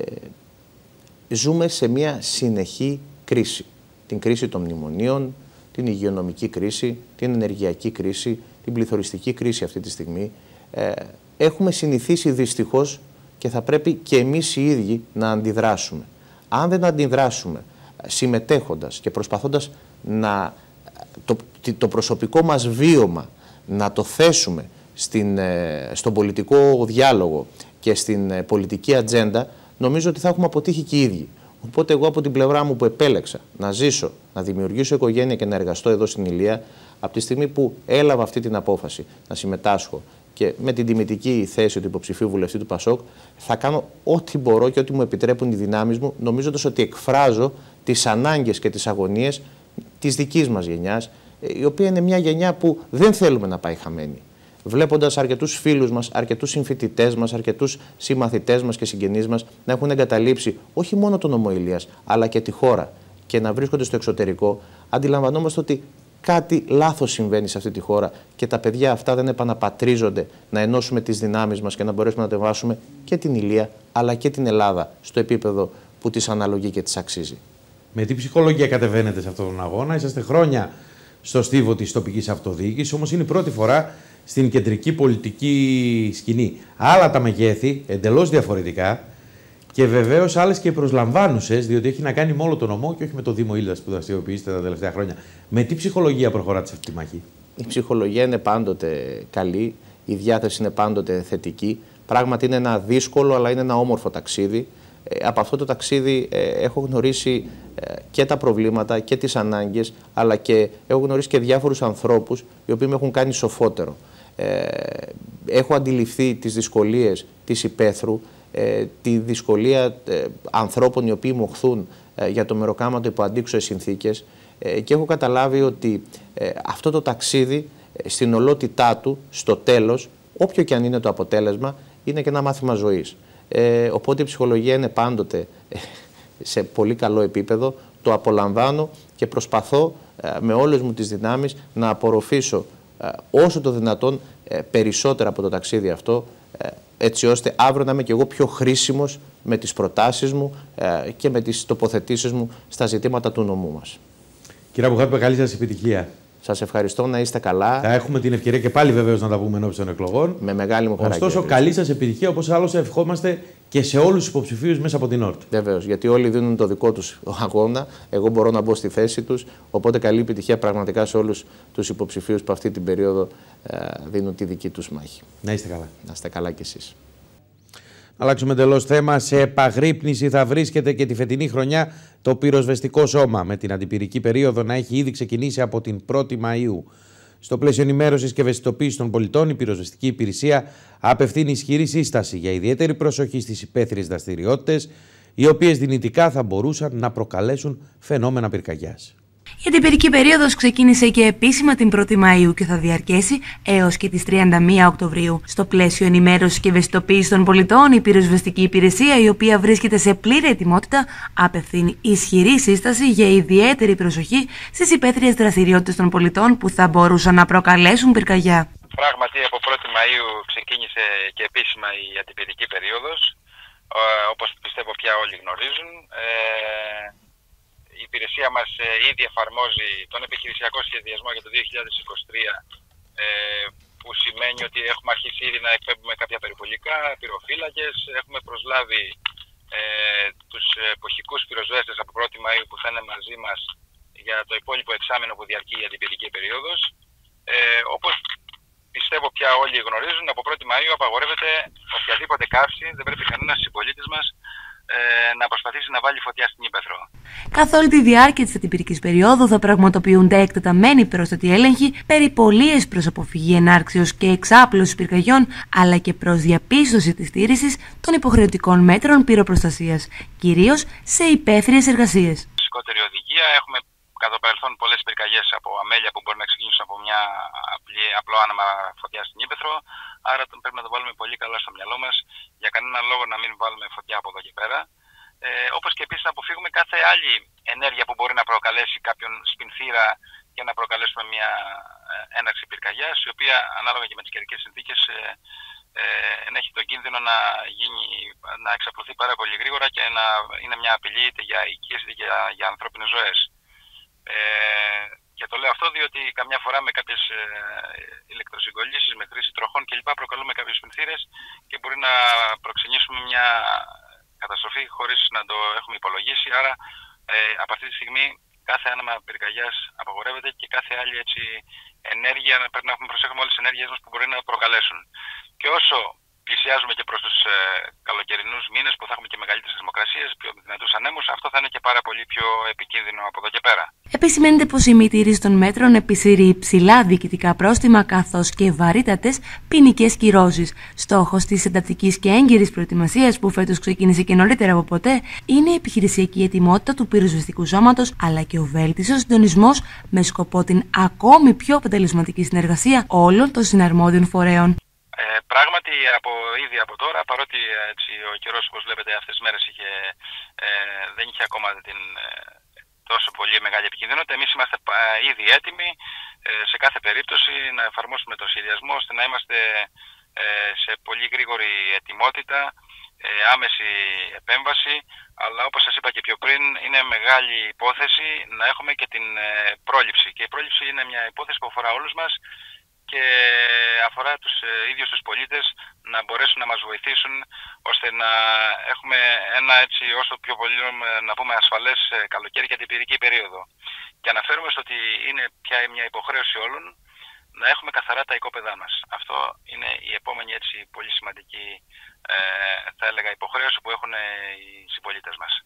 ζούμε σε μια συνεχή κρίση. Την κρίση των μνημονίων, την υγειονομική κρίση, την ενεργειακή κρίση, την πληθωριστική κρίση αυτή τη στιγμή. Ε, έχουμε συνηθίσει δυστυχώς και θα πρέπει και εμείς οι ίδιοι να αντιδράσουμε. Αν δεν αντιδράσουμε συμμετέχοντας και προσπαθώντας να, το, το προσωπικό μας βίωμα να το θέσουμε στην, στον πολιτικό διάλογο και στην πολιτική ατζέντα, νομίζω ότι θα έχουμε αποτύχει και οι ίδιοι. Οπότε εγώ από την πλευρά μου που επέλεξα να ζήσω, να δημιουργήσω οικογένεια και να εργαστώ εδώ στην Ηλία, από τη στιγμή που έλαβα αυτή την απόφαση να συμμετάσχω και με την τιμητική θέση του υποψηφίου βουλευτή του Πασόκ, θα κάνω ό,τι μπορώ και ό,τι μου επιτρέπουν οι δυνάμεις μου, νομίζοντας ότι εκφράζω τις ανάγκες και τις αγωνίες της δικής μας γενιάς, η οποία είναι μια γενιά που δεν θέλουμε να πάει χαμένη. Βλέποντας αρκετούς φίλους μας, αρκετούς συμφοιτητές μας, αρκετούς συμμαθητές μας και συγγενείς μας να έχουν εγκαταλείψει όχι μόνο τον νομό Ηλίας, αλλά και τη χώρα και να βρίσκονται στο εξωτερικό, αντιλαμβανόμαστε ότι κάτι λάθος συμβαίνει σε αυτή τη χώρα και τα παιδιά αυτά δεν επαναπατρίζονται, να ενώσουμε τις δυνάμεις μας και να μπορέσουμε να κατεβάσουμε και την Ηλία αλλά και την Ελλάδα στο επίπεδο που της αναλογεί και της αξίζει. Με τι ψυχολογία κατεβαίνετε σε αυτόν τον αγώνα? Είσαστε χρόνια στο στίβο της τοπικής αυτοδιοίκησης, όμως είναι η πρώτη φορά στην κεντρική πολιτική σκηνή. Άλλα τα μεγέθη, εντελώς διαφορετικά, και βεβαίως άλλες και προσλαμβάνουσες, διότι έχει να κάνει με όλο τον νομό και όχι με το Δήμο Ήλιας που δραστηριοποιήσετε τα τελευταία χρόνια. Με τι ψυχολογία προχωράτε σε αυτή τη μάχη? Η ψυχολογία είναι πάντοτε καλή, η διάθεση είναι πάντοτε θετική. Πράγματι είναι ένα δύσκολο αλλά είναι ένα όμορφο ταξίδι. Ε, από αυτό το ταξίδι ε, έχω γνωρίσει ε, και τα προβλήματα και τις ανάγκες, αλλά και έχω γνωρίσει και διάφορους ανθρώπους οι οποίοι με έχουν κάνει σοφότερο. Ε, έχω αντιληφθεί τις δυσκολίες της υπαίθρου, ε, τη δυσκολία ε, ανθρώπων οι οποίοι μοχθούν ε, για το μεροκάματο υπό αντίξωες συνθήκες ε, και έχω καταλάβει ότι ε, αυτό το ταξίδι ε, στην ολότητά του, στο τέλος, όποιο και αν είναι το αποτέλεσμα, είναι και ένα μάθημα ζωής. Ε, οπότε η ψυχολογία είναι πάντοτε ε, σε πολύ καλό επίπεδο, το απολαμβάνω και προσπαθώ ε, με όλες μου τις δυνάμεις να απορροφήσω ε, όσο το δυνατόν ε, περισσότερα από το ταξίδι αυτό, ε, έτσι ώστε αύριο να είμαι και εγώ πιο χρήσιμος με τις προτάσεις μου ε, και με τις τοποθετήσεις μου στα ζητήματα του νομού μας. Κύριε Αβουχάτου, καλή σας επιτυχία. Σας ευχαριστώ, να είστε καλά. Θα έχουμε την ευκαιρία και πάλι βεβαίως να τα πούμε ενώπιον των εκλογών. Με μεγάλη μου χαρά. Ωστόσο, καλή σας επιτυχία, όπως άλλωστε ευχόμαστε και σε όλους τους υποψηφίους μέσα από την ΟΡΤ. Βεβαίως, γιατί όλοι δίνουν το δικό τους αγώνα. Εγώ μπορώ να μπω στη θέση τους. Οπότε, καλή επιτυχία πραγματικά σε όλους τους υποψηφίους που αυτή την περίοδο ε, δίνουν τη δική τους μάχη. Να είστε καλά. Να είστε καλά κι εσείς. Αλλάξουμε εντελώς θέμα. Σε επαγρύπνηση θα βρίσκεται και τη φετινή χρονιά το πυροσβεστικό σώμα, με την αντιπυρική περίοδο να έχει ήδη ξεκινήσει από την πρώτη Μαΐου. Στο πλαίσιο ενημέρωσης και ευαισθητοποίησης των πολιτών, η πυροσβεστική υπηρεσία απευθύνει ισχυρή σύσταση για ιδιαίτερη προσοχή στις υπαίθριες δραστηριότητες, οι οποίες δυνητικά θα μπορούσαν να προκαλέσουν φαινόμενα πυρκαγιάς. Η αντιπυρική περίοδος ξεκίνησε και επίσημα την πρώτη Μαΐου και θα διαρκέσει έως και τις τριάντα μία Οκτωβρίου. Στο πλαίσιο ενημέρωσης και ευαισθητοποίησης των πολιτών, η πυροσβεστική υπηρεσία, η οποία βρίσκεται σε πλήρη ετοιμότητα, απευθύνει ισχυρή σύσταση για ιδιαίτερη προσοχή στις υπαίθριες δραστηριότητες των πολιτών που θα μπορούσαν να προκαλέσουν πυρκαγιά. Πράγματι, από πρώτη Μαΐου ξεκίνησε και επίσημα η αντιπυρική περίοδος, όπως πιστεύω πια όλοι γνωρίζουν. Ε... Η υπηρεσία μας ε, ήδη εφαρμόζει τον επιχειρησιακό σχεδιασμό για το δύο χιλιάδες είκοσι τρία, ε, που σημαίνει ότι έχουμε αρχίσει ήδη να εκπέμπουμε κάποια περιπολικά, πυροφύλακες. Έχουμε προσλάβει ε, τους εποχικούς πυροσβέστες από πρώτη Μαΐου που θα είναι μαζί μας για το υπόλοιπο εξάμηνο που διαρκεί η αντιπυρική περίοδος. Ε, όπως πιστεύω πια όλοι γνωρίζουν, από πρώτη Μαΐου απαγορεύεται οποιαδήποτε καύση, δεν πρέπει κανένας συμπολίτης μας να προσπαθήσει να βάλει φωτιά στην ύπαιθρο. Καθ' όλη τη διάρκεια της αντιπυρικής περίοδου θα πραγματοποιούνται εκτεταμένοι πρόσθετοι έλεγχοι, περιπολίες προς αποφυγή ενάρξεως και εξάπλωσης πυρκαγιών, αλλά και προς διαπίστωση της στήρησης των υποχρεωτικών μέτρων πυροπροστασίας, κυρίως σε υπαίθριες εργασίες. Φυσικότερη οδηγία. Έχουμε κατά το παρελθόν πολλές πυρκαγιές από αμέλεια που μπορεί να ξεκινήσουν από μια απλή, απλό άναμα φωτιά στην ύπαιθρο. Άρα πρέπει να το βάλουμε πολύ καλά στο μυαλό μας, για κανέναν λόγο να μην βάλουμε φωτιά από εδώ και πέρα. Ε, όπως και επίσης να αποφύγουμε κάθε άλλη ενέργεια που μπορεί να προκαλέσει κάποιον σπινθήρα και να προκαλέσουμε μια έναρξη πυρκαγιάς, η οποία ανάλογα και με τις καιρικές συνθήκες ε, ε, ενέχει τον κίνδυνο να, γίνει, να εξαπλωθεί πάρα πολύ γρήγορα και να είναι μια απειλή είτε για οικίες είτε για, για ανθρώπινες ζωές. Ε, και το λέω αυτό διότι καμιά φορά με κάποιες ε, ηλεκτροσυγκολήσεις, με χρήση τροχών κλπ. Προκαλούμε κάποιες σπινθήρες και μπορεί να προξενήσουμε μια καταστροφή χωρίς να το έχουμε υπολογίσει. Άρα ε, από αυτή τη στιγμή κάθε άναμα πυρκαγιάς απαγορεύεται και κάθε άλλη έτσι, ενέργεια, πρέπει να έχουμε προσέχουμε όλες τις ενέργειες μας που μπορεί να προκαλέσουν. Και όσο πλησιάζουμε και προς τους ε, καλοκαιρινούς μήνες που θα έχουμε και μεγαλύτερες θερμοκρασίες, πιο δυνατούς ανέμους, αυτό θα είναι και πάρα πολύ πιο επικίνδυνο από εδώ και πέρα. Επισημαίνεται πως η μη τήρηση των μέτρων επισύρει υψηλά διοικητικά πρόστιμα καθώς και βαρύτατες ποινικές κυρώσεις. Στόχος της εντατικής και έγκυρης προετοιμασίας, που φέτος ξεκίνησε και νωρίτερα από ποτέ, είναι η επιχειρησιακή ετοιμότητα του πυροσβεστικού σώματος, αλλά και ο βέλτιστος συντονισμός με σκοπό την ακόμη πιο αποτελεσματική συνεργασία όλων των συναρμόδιων φορέων. Ε, πράγματι, από, ήδη από τώρα, παρότι έτσι, ο καιρός, όπως βλέπετε, αυτές τις μέρες είχε, ε, δεν είχε ακόμα την ε, τόσο πολύ μεγάλη επικίνδυνοτητα, εμείς είμαστε ε, ήδη έτοιμοι ε, σε κάθε περίπτωση να εφαρμόσουμε τον σχεδιασμό ώστε να είμαστε ε, σε πολύ γρήγορη ετοιμότητα, ε, άμεση επέμβαση, αλλά όπως σας είπα και πιο πριν, είναι μεγάλη υπόθεση να έχουμε και την ε, πρόληψη. Και η πρόληψη είναι μια υπόθεση που αφορά όλους μας και αφορά τους ε, ίδιους τους πολίτες να μπορέσουν να μας βοηθήσουν ώστε να έχουμε ένα έτσι όσο πιο πολύ να πούμε ασφαλές ε, καλοκαίρι και αντιπυρική περίοδο. Και αναφέρουμε στο ότι είναι πια μια υποχρέωση όλων να έχουμε καθαρά τα οικόπεδά μας. Αυτό είναι η επόμενη έτσι πολύ σημαντική ε, θα έλεγα υποχρέωση που έχουν οι συμπολίτες μας.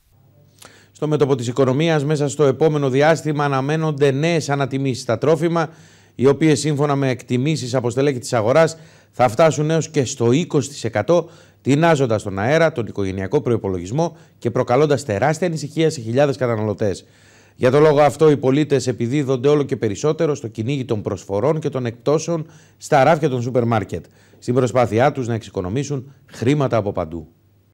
Στο μέτωπο της οικονομίας, μέσα στο επόμενο διάστημα αναμένονται νέες ανατιμήσεις στα τρόφιμα, οι οποίες σύμφωνα με εκτιμήσεις από στελέχη της αγοράς θα φτάσουν έως και στο είκοσι τοις εκατό, τεινάζοντας στον αέρα τον οικογενειακό προϋπολογισμό και προκαλώντας τεράστια ανησυχία σε χιλιάδες καταναλωτές. Για τον λόγο αυτό, οι πολίτες επιδίδονται όλο και περισσότερο στο κυνήγι των προσφορών και των εκπτώσεων στα ράφια των σούπερ μάρκετ, στην προσπάθειά τους να εξοικονομήσουν χρήματα από παντού.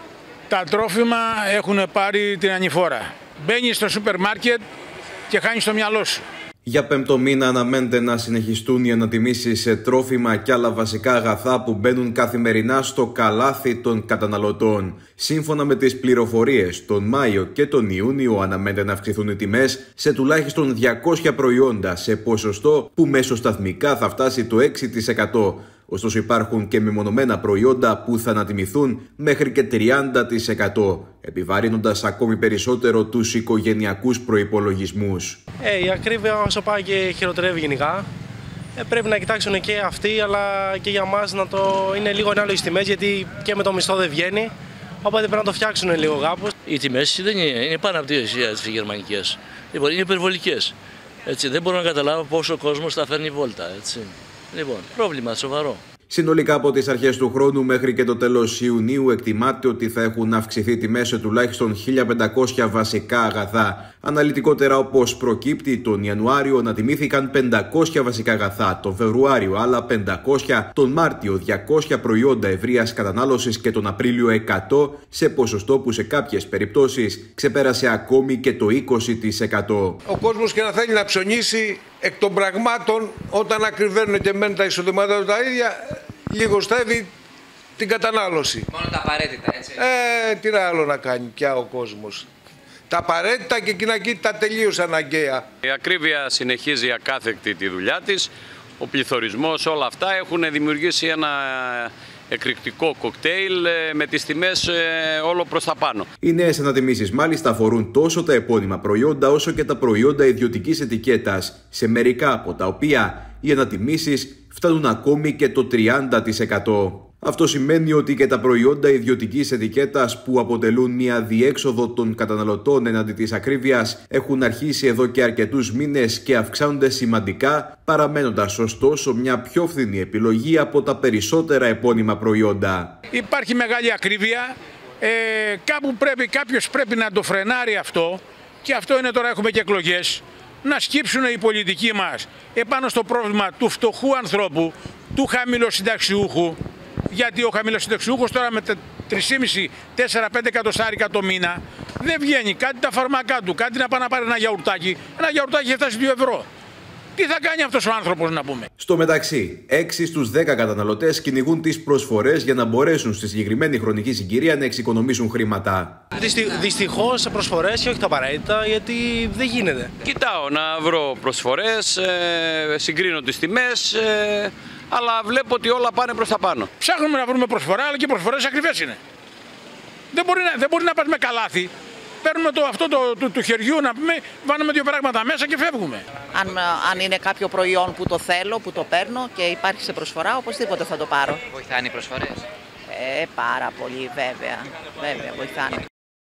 Τα τρόφιμα έχουν πάρει την ανηφόρα. Μπαίνεις στο σούπερ μάρκετ και χάνεις το μυαλό σου. Για πέμπτο μήνα αναμένεται να συνεχιστούν οι ανατιμήσεις σε τρόφιμα και άλλα βασικά αγαθά που μπαίνουν καθημερινά στο καλάθι των καταναλωτών. Σύμφωνα με τις πληροφορίες, τον Μάιο και τον Ιούνιο αναμένεται να αυξηθούν οι τιμές σε τουλάχιστον διακόσια προϊόντα, σε ποσοστό που μεσοσταθμικά θα φτάσει το έξι τοις εκατό. Ωστόσο υπάρχουν και μεμονωμένα προϊόντα που θα ανατιμηθούν μέχρι και τριάντα τοις εκατό, επιβαρύνοντας ακόμη περισσότερο τους οικογενειακούς προϋπολογισμούς. Ε, η ακρίβεια όσο πάει και χειροτερεύει γενικά, ε, πρέπει να κοιτάξουν και αυτοί, αλλά και για μας να το είναι λίγο ανάλογες τιμές, γιατί και με το μισθό δεν βγαίνει, οπότε πρέπει να το φτιάξουν λίγο κάπως. Οι τιμές δεν είναι, είναι πάνω από τις γερμανικές, λοιπόν, είναι υπερβολικές. Έτσι, δεν μπορώ να καταλάβω πόσο ο κόσμος θα φέρνει βόλτα. Έτσι. Λοιπόν, πρόβλημα σοβαρό. Συνολικά από τις αρχές του χρόνου μέχρι και το τέλος Ιουνίου εκτιμάται ότι θα έχουν αυξηθεί τιμές σε τουλάχιστον χίλια πεντακόσια βασικά αγαθά. Αναλυτικότερα, όπως προκύπτει, τον Ιανουάριο ανατιμήθηκαν πεντακόσια βασικά αγαθά, τον Φεβρουάριο άλλα πεντακόσια, τον Μάρτιο διακόσια προϊόντα ευρείας κατανάλωσης και τον Απρίλιο εκατό, σε ποσοστό που σε κάποιες περιπτώσεις ξεπέρασε ακόμη και το είκοσι τοις εκατό. Ο κόσμος και να θέλει να ψωνίσει εκ των πραγμάτων, όταν ακριβένουν και μένουν τα εισοδήματα τα ίδια, λιγοστεύει την κατανάλωση. Μόνο τα απαραίτητα, έτσι. Ε, τι άλλο να κάνει πια ο κόσμος. Τα απαραίτητα και κοινακή τα τελείως αναγκαία. Η ακρίβεια συνεχίζει ακάθεκτη τη δουλειά της. Ο πληθωρισμός, όλα αυτά έχουν δημιουργήσει ένα εκρηκτικό κοκτέιλ με τις τιμές όλο προς τα πάνω. Οι νέες ανατιμήσεις μάλιστα αφορούν τόσο τα επώνυμα προϊόντα όσο και τα προϊόντα ιδιωτικής ετικέτας, σε μερικά από τα οποία οι ανατιμήσεις φτάνουν ακόμη και το τριάντα τοις εκατό. Αυτό σημαίνει ότι και τα προϊόντα ιδιωτικής ετικέτας που αποτελούν μια διέξοδο των καταναλωτών εναντί της ακρίβειας έχουν αρχίσει εδώ και αρκετούς μήνες και αυξάνονται σημαντικά, παραμένοντας ωστόσο μια πιο φθηνή επιλογή από τα περισσότερα επώνυμα προϊόντα. Υπάρχει μεγάλη ακρίβεια, ε, κάπου πρέπει, κάποιος πρέπει να το φρενάρει αυτό, και αυτό είναι, τώρα έχουμε και εκλογές, να σκύψουν οι πολιτικοί μας επάνω στο πρόβλημα του φτωχού ανθρώπου, του χαμηλοσυνταξιούχου. Γιατί ο χαμηλοσυνταξιούχος τώρα με τρία κόμμα πέντε με τέσσερα πέντε εκατοστάρικα το μήνα δεν βγαίνει. Κάτι τα φαρμακά του, κάτι να πάει να πάρει ένα γιαουρτάκι. Ένα γιαουρτάκι έχει φτάσει δύο ευρώ. Τι θα κάνει αυτός ο άνθρωπος, να πούμε. Στο μεταξύ, έξι στους δέκα καταναλωτές κυνηγούν τις προσφορές για να μπορέσουν στη συγκεκριμένη χρονική συγκυρία να εξοικονομήσουν χρήματα. Δυστι... Δυστυχώς προσφορές και όχι τα απαραίτητα, γιατί δεν γίνεται. Κοιτάω να βρω προσφορές, ε, συγκρίνω τις τιμές, ε, αλλά βλέπω ότι όλα πάνε προς τα πάνω. Ψάχνουμε να βρούμε προσφορά, αλλά και οι προσφορές ακριβές είναι. Δεν μπορεί να, δεν μπορεί να πας με καλάθι. Παίρνουμε το, αυτό το, το, του χεριού, να πούμε, βάλουμε δύο πράγματα μέσα και φεύγουμε. Αν, αν είναι κάποιο προϊόν που το θέλω, που το παίρνω και υπάρχει σε προσφορά, οπωσδήποτε θα το πάρω. Βοηθάνε οι προσφορές? Ε, πάρα πολύ, βέβαια. Βέβαια, βοηθάνε.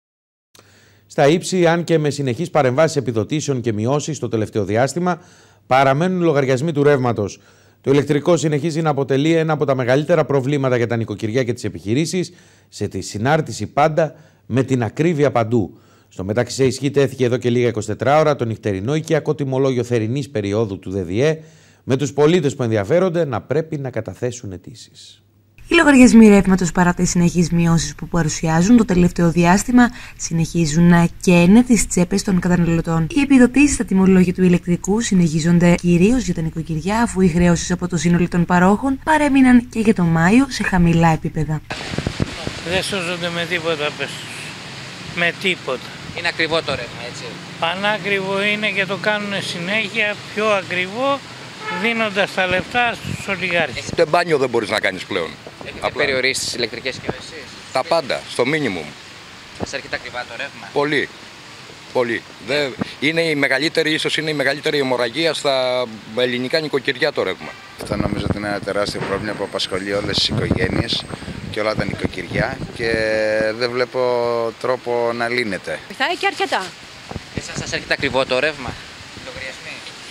Στα ύψη, αν και με συνεχείς παρεμβάσεις επιδοτήσεων και μειώσεις το τελευταίο διάστημα, παραμένουν οι λογαριασμοί του ρεύματος. Το ηλεκτρικό συνεχίζει να αποτελεί ένα από τα μεγαλύτερα προβλήματα για τα νοικοκυριά και τις επιχειρήσεις, σε τη συνάρτηση πάντα με την ακρίβεια παντού. Στο μεταξύ, σε ισχύ τέθηκε εδώ και λίγα εικοσιτέσσερις ώρα το νυχτερινό οικιακό τιμολόγιο θερινής περίοδου του ΔΔΕ, με τους πολίτες που ενδιαφέρονται να πρέπει να καταθέσουν αιτήσεις. Οι λογαριασμοί ρεύματος, παρά τις συνεχείς μειώσεις που παρουσιάζουν το τελευταίο διάστημα, συνεχίζουν να καίνε τις τσέπες των καταναλωτών. Οι επιδοτήσεις στα τιμολόγια του ηλεκτρικού συνεχίζονται κυρίως για τα νοικοκυριά, αφού οι χρεώσεις από το σύνολο των παρόχων παρέμειναν και για τον Μάιο σε χαμηλά επίπεδα. Δεν σώζονται με τίποτα, πες. Με τίποτα. Είναι ακριβό το ρεύμα, έτσι. Πανάκριβο είναι και το κάνουν συνέχεια πιο ακριβό, δίνοντας τα λεφτά στους ολιγάρχες. Ούτε μπάνιο δεν μπορείς να κάνεις πλέον. Έχετε περιορίσει τις ηλεκτρικές συσκευές? Τα πάντα, στο μίνιμουμ. Σας έρχεται ακριβά το ρεύμα? Πολύ. Πολύ. Δε... Είναι η μεγαλύτερη, ίσως είναι η μεγαλύτερη αιμορραγία στα ελληνικά νοικοκυριά το ρεύμα. Αυτό νομίζω ότι είναι ένα τεράστιο πρόβλημα που απασχολεί όλες τις οικογένειες και όλα τα νοικοκυριά και δεν βλέπω τρόπο να λύνεται. Βοηθάει και αρκετά. Εσάς σας έρχεται ακριβό το ρεύμα? Ε,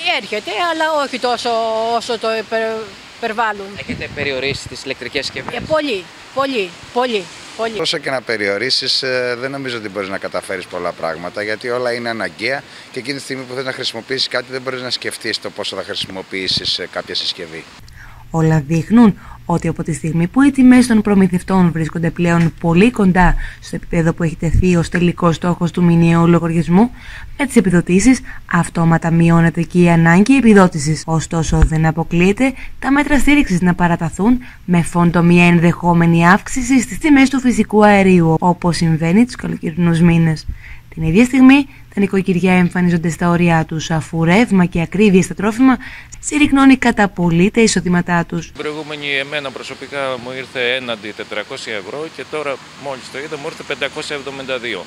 Έρχεται, αλλά όχι τόσο όσο το υπερ, υπερβάλλουν. Έχετε περιορίσει τις ηλεκτρικές συσκευές? Ε, πολύ, πολύ, πολύ. πολύ. Όσο και να περιορίσεις, δεν νομίζω ότι μπορείς να καταφέρεις πολλά πράγματα, γιατί όλα είναι αναγκαία και εκείνη τη στιγμή που θες να χρησιμοποιήσεις κάτι δεν μπορείς να σκεφτείς το πόσο θα χρησιμοποιήσεις κάποια συσκευή. Όλα δείχνουν ότι από τη στιγμή που οι τιμές των προμηθευτών βρίσκονται πλέον πολύ κοντά στο επίπεδο που έχει τεθεί ως τελικός στόχος του μηνιαίου λογαριασμού, με τις επιδοτήσεις αυτόματα μειώνεται και η ανάγκη επιδότησης. Ωστόσο, δεν αποκλείεται τα μέτρα στήριξης να παραταθούν με φόντο μια ενδεχόμενη αύξηση στις τιμές του φυσικού αερίου, όπως συμβαίνει τους καλοκαιρινούς μήνες. Την ίδια στιγμή, τα νοικοκυριά εμφανίζονται στα όρια τους, αφού ρεύμα και ακρίβεια στα τρόφιμα συρρυκνώνει κατά πολύ τα εισοδήματά τους. Την προηγούμενη εμένα προσωπικά μου ήρθε έναντι τετρακόσια ευρώ και τώρα μόλις το είδα μου ήρθε πεντακόσια εβδομήντα δύο.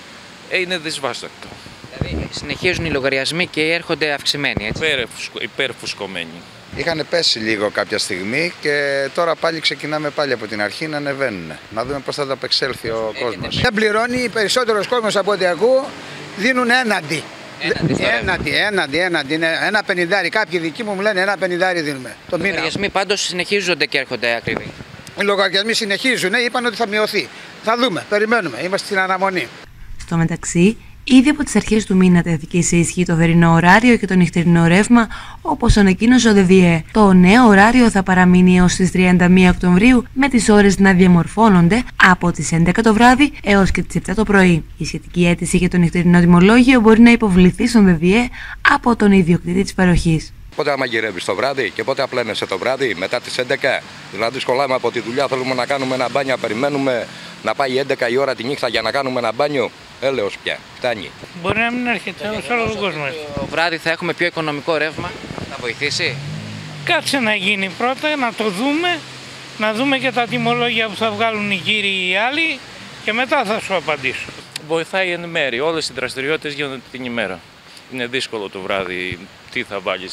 Ε, είναι δυσβάστακτο. Δηλαδή συνεχίζουν οι λογαριασμοί και έρχονται αυξημένοι, έτσι. Υπερφουσκωμένοι. Είχαν πέσει λίγο κάποια στιγμή και τώρα πάλι ξεκινάμε πάλι από την αρχή να ανεβαίνουν. Να δούμε πώς θα τα απεξέλθει ο κόσμος. Δεν πληρώνει, περισσότερος κόσμος από ό,τι ακούω δίνουν έναντι. Έναντι, έναντι, έναντι, έναντι. Ένα πενηντάρι. Κάποιοι δικοί μου μου λένε ένα πενηντάρι δίνουμε το μήνα. Οι λογαριασμοί πάντως συνεχίζονται και έρχονται ακριβή. Οι λογαριασμοί συνεχίζουν, είπαν ότι θα μειωθεί. Θα δούμε, περιμένουμε, είμαστε στην αναμονή. Στο μεταξύ, ήδη από τις αρχές του μήνα τέθηκε σε ισχύ το βερινό ωράριο και το νυχτερινό ρεύμα, όπως ανακοίνωσε ο ΔΔΕ. Το νέο ωράριο θα παραμείνει έως τις τριάντα μία Οκτωβρίου, με τις ώρες να διαμορφώνονται από τις έντεκα το βράδυ έως και τις επτά το πρωί. Η σχετική αίτηση για το νυχτερινό τιμολόγιο μπορεί να υποβληθεί στον ΔΔΕ από τον ιδιοκτήτη της παροχής. Πότε μαγειρεύεις το βράδυ και πότε απλένεσαι το βράδυ μετά τις έντεκα. Δηλαδή σχολάμε από τη δουλειά, θέλουμε να κάνουμε ένα μπάνιο, περιμένουμε να πάει έντεκα η ώρα τη νύχτα για να κάνουμε ένα μπάνιο. Έλεος πια, φτάνει. Μπορεί να μην έρχεται σε όλο τον κόσμο. Το βράδυ θα έχουμε πιο οικονομικό ρεύμα, θα βοηθήσει. Κάτσε να γίνει πρώτα, να το δούμε, να δούμε και τα τιμολόγια που θα βγάλουν οι κύριοι ή οι άλλοι και μετά θα σου απαντήσω. Βοηθάει εν μέρη, όλες οι δραστηριότητες γίνονται την ημέρα. Είναι δύσκολο το βράδυ, τι θα βάλεις.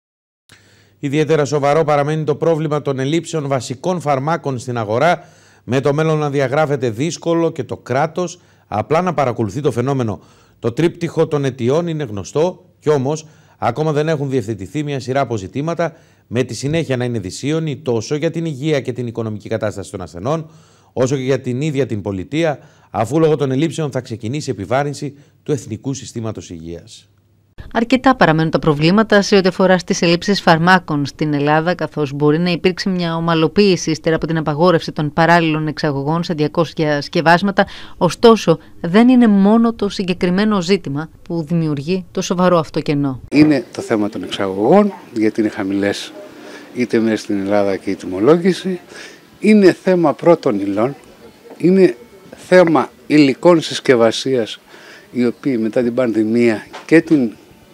Ιδιαίτερα σοβαρό παραμένει το πρόβλημα των ελλείψεων βασικών φαρμάκων στην αγορά, με το μέλλον να διαγράφεται δύσκολο και το κράτος απλά να παρακολουθεί το φαινόμενο. Το τρίπτυχο των αιτιών είναι γνωστό, κι όμως ακόμα δεν έχουν διευθετηθεί μια σειρά αποζητήματα, με τη συνέχεια να είναι δυσίωνοι τόσο για την υγεία και την οικονομική κατάσταση των ασθενών, όσο και για την ίδια την πολιτεία, αφού λόγω των ελλείψεων θα ξεκινήσει η επιβάρυνση του Εθνικού Συστήματος Υγείας. Αρκετά παραμένουν τα προβλήματα σε ό,τι αφορά στις ελλείψεις φαρμάκων στην Ελλάδα, καθώς μπορεί να υπήρξει μια ομαλοποίηση ύστερα από την απαγόρευση των παράλληλων εξαγωγών σε διακόσια σκευάσματα. Ωστόσο, δεν είναι μόνο το συγκεκριμένο ζήτημα που δημιουργεί το σοβαρό αυτό κενό. Είναι το θέμα των εξαγωγών, γιατί είναι χαμηλές οι τιμές στην Ελλάδα και η τιμολόγηση. Είναι θέμα πρώτων υλών. Είναι θέμα υλικών συσκευασίας, οι οποίοι μετά την πανδημία και την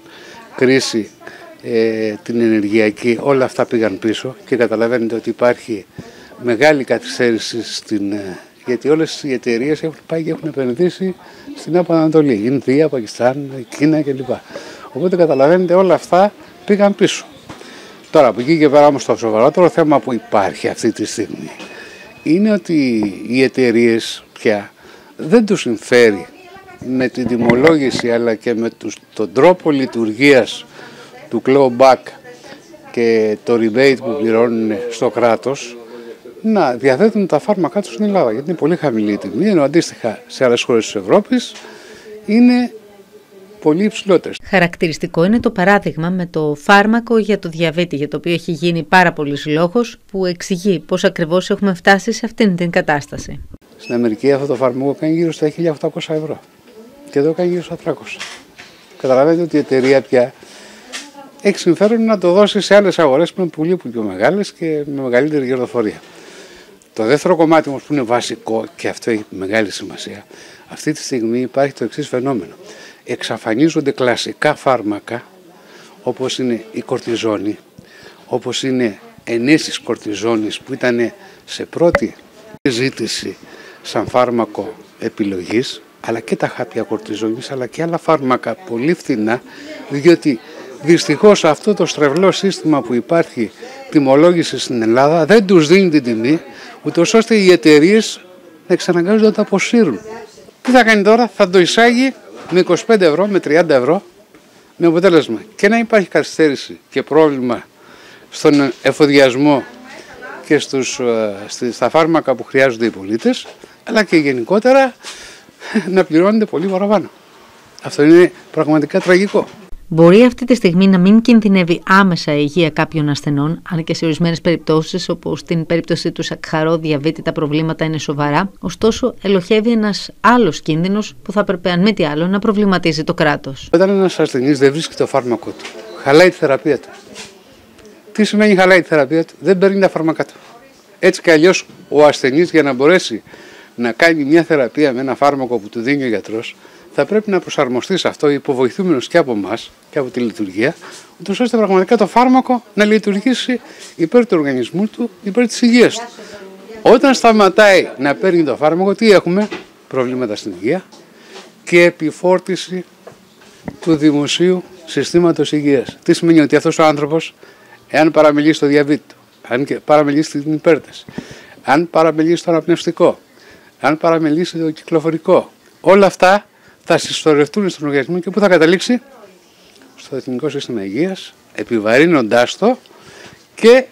κρίση ε, την ενεργειακή, όλα αυτά πήγαν πίσω και καταλαβαίνετε ότι υπάρχει μεγάλη καθυστέρηση στην, ε, γιατί όλες οι εταιρείες έχουν πάει και έχουν επενδύσει στην Νότια Ανατολή, Ινδία, Πακιστάν, Κίνα κλπ. Οπότε καταλαβαίνετε όλα αυτά πήγαν πίσω. Τώρα από εκεί και πέρα όμως το σοβαρότερο θέμα που υπάρχει αυτή τη στιγμή είναι ότι οι εταιρείες πια δεν τους συμφέρει με την τιμολόγηση αλλά και με τους, τον τρόπο λειτουργίας του clawback και το rebate που πληρώνουν στο κράτος να διαθέτουν τα φάρμακά τους στην Ελλάδα, γιατί είναι πολύ χαμηλή η τιμή, ενώ αντίστοιχα σε άλλες χώρες της Ευρώπης είναι πολύ υψηλότερες. Χαρακτηριστικό είναι το παράδειγμα με το φάρμακο για το διαβήτη, για το οποίο έχει γίνει πάρα πολύς λόγος, που εξηγεί πώς ακριβώς έχουμε φτάσει σε αυτήν την κατάσταση. Στην Αμερική αυτό το φάρμακο κάνει γύρω στα χίλια οκτακόσια ευρώ και εδώ κάνει γύρω στα τριακόσια. Καταλαβαίνετε ότι η εταιρεία πια έχει συμφέρον να το δώσει σε άλλες αγορές που είναι πολύ πιο μεγάλες και με μεγαλύτερη κερδοφορία. Το δεύτερο κομμάτι όμως που είναι βασικό και αυτό έχει μεγάλη σημασία, αυτή τη στιγμή υπάρχει το εξής φαινόμενο. Εξαφανίζονται κλασικά φάρμακα όπως είναι η κορτιζόνη, όπως είναι ενέσεις κορτιζόνης που ήταν σε πρώτη ζήτηση σαν φάρμακο επιλογής, αλλά και τα χάπια κορτιζόνης, αλλά και άλλα φάρμακα πολύ φθηνά, διότι δυστυχώς αυτό το στρεβλό σύστημα που υπάρχει τιμολόγηση στην Ελλάδα δεν τους δίνει την τιμή, ούτως ώστε οι εταιρείες να εξαναγκάζονται να τα αποσύρουν. Τι θα κάνει τώρα, θα το εισάγει με είκοσι πέντε ευρώ, με τριάντα ευρώ, Με αποτέλεσμα και να υπάρχει καθυστέρηση και πρόβλημα στον εφοδιασμό και στους, στα φάρμακα που χρειάζονται οι πολίτες, αλλά και γενικότερα να πληρώνονται πολύ παραπάνω. Αυτό είναι πραγματικά τραγικό. Μπορεί αυτή τη στιγμή να μην κινδυνεύει άμεσα η υγεία κάποιων ασθενών, αν και σε ορισμένες περιπτώσεις, όπως στην περίπτωση του σακχαρό διαβήτη, τα προβλήματα είναι σοβαρά. Ωστόσο, ελοχεύει ένας άλλος κίνδυνος που θα έπρεπε, αν μη τι άλλο, να προβληματίζει το κράτος. Όταν ένας ασθενής δεν βρίσκει το φάρμακό του, χαλάει τη θεραπεία του. Τι σημαίνει χαλάει τη θεραπεία του? Δεν παίρνει τα φάρμακά του. Έτσι κι αλλιώς ο ασθενής, για να μπορέσει να κάνει μια θεραπεία με ένα φάρμακο που του δίνει ο γιατρός, θα πρέπει να προσαρμοστεί σε αυτό, υποβοηθούμενος και από εμάς και από τη λειτουργία, ούτως ώστε πραγματικά το φάρμακο να λειτουργήσει υπέρ του οργανισμού του, υπέρ της υγείας του. Όταν σταματάει να παίρνει το φάρμακο, τι έχουμε? Προβλήματα στην υγεία και επιφόρτιση του δημοσίου συστήματος υγείας. Τι σημαίνει? Ότι αυτός ο άνθρωπος, εάν παραμελήσει το διαβήτη του, αν παραμελήσει την υπέρταση, αν παραμελήσει το αναπνευστικό, αν παραμελήσει το κυκλοφορικό, όλα αυτά θα συσσωρευτούν στον οργανισμό και πού θα καταλήξει? Στο Εθνικό Σύστημα Υγείας, επιβαρύνοντάς το και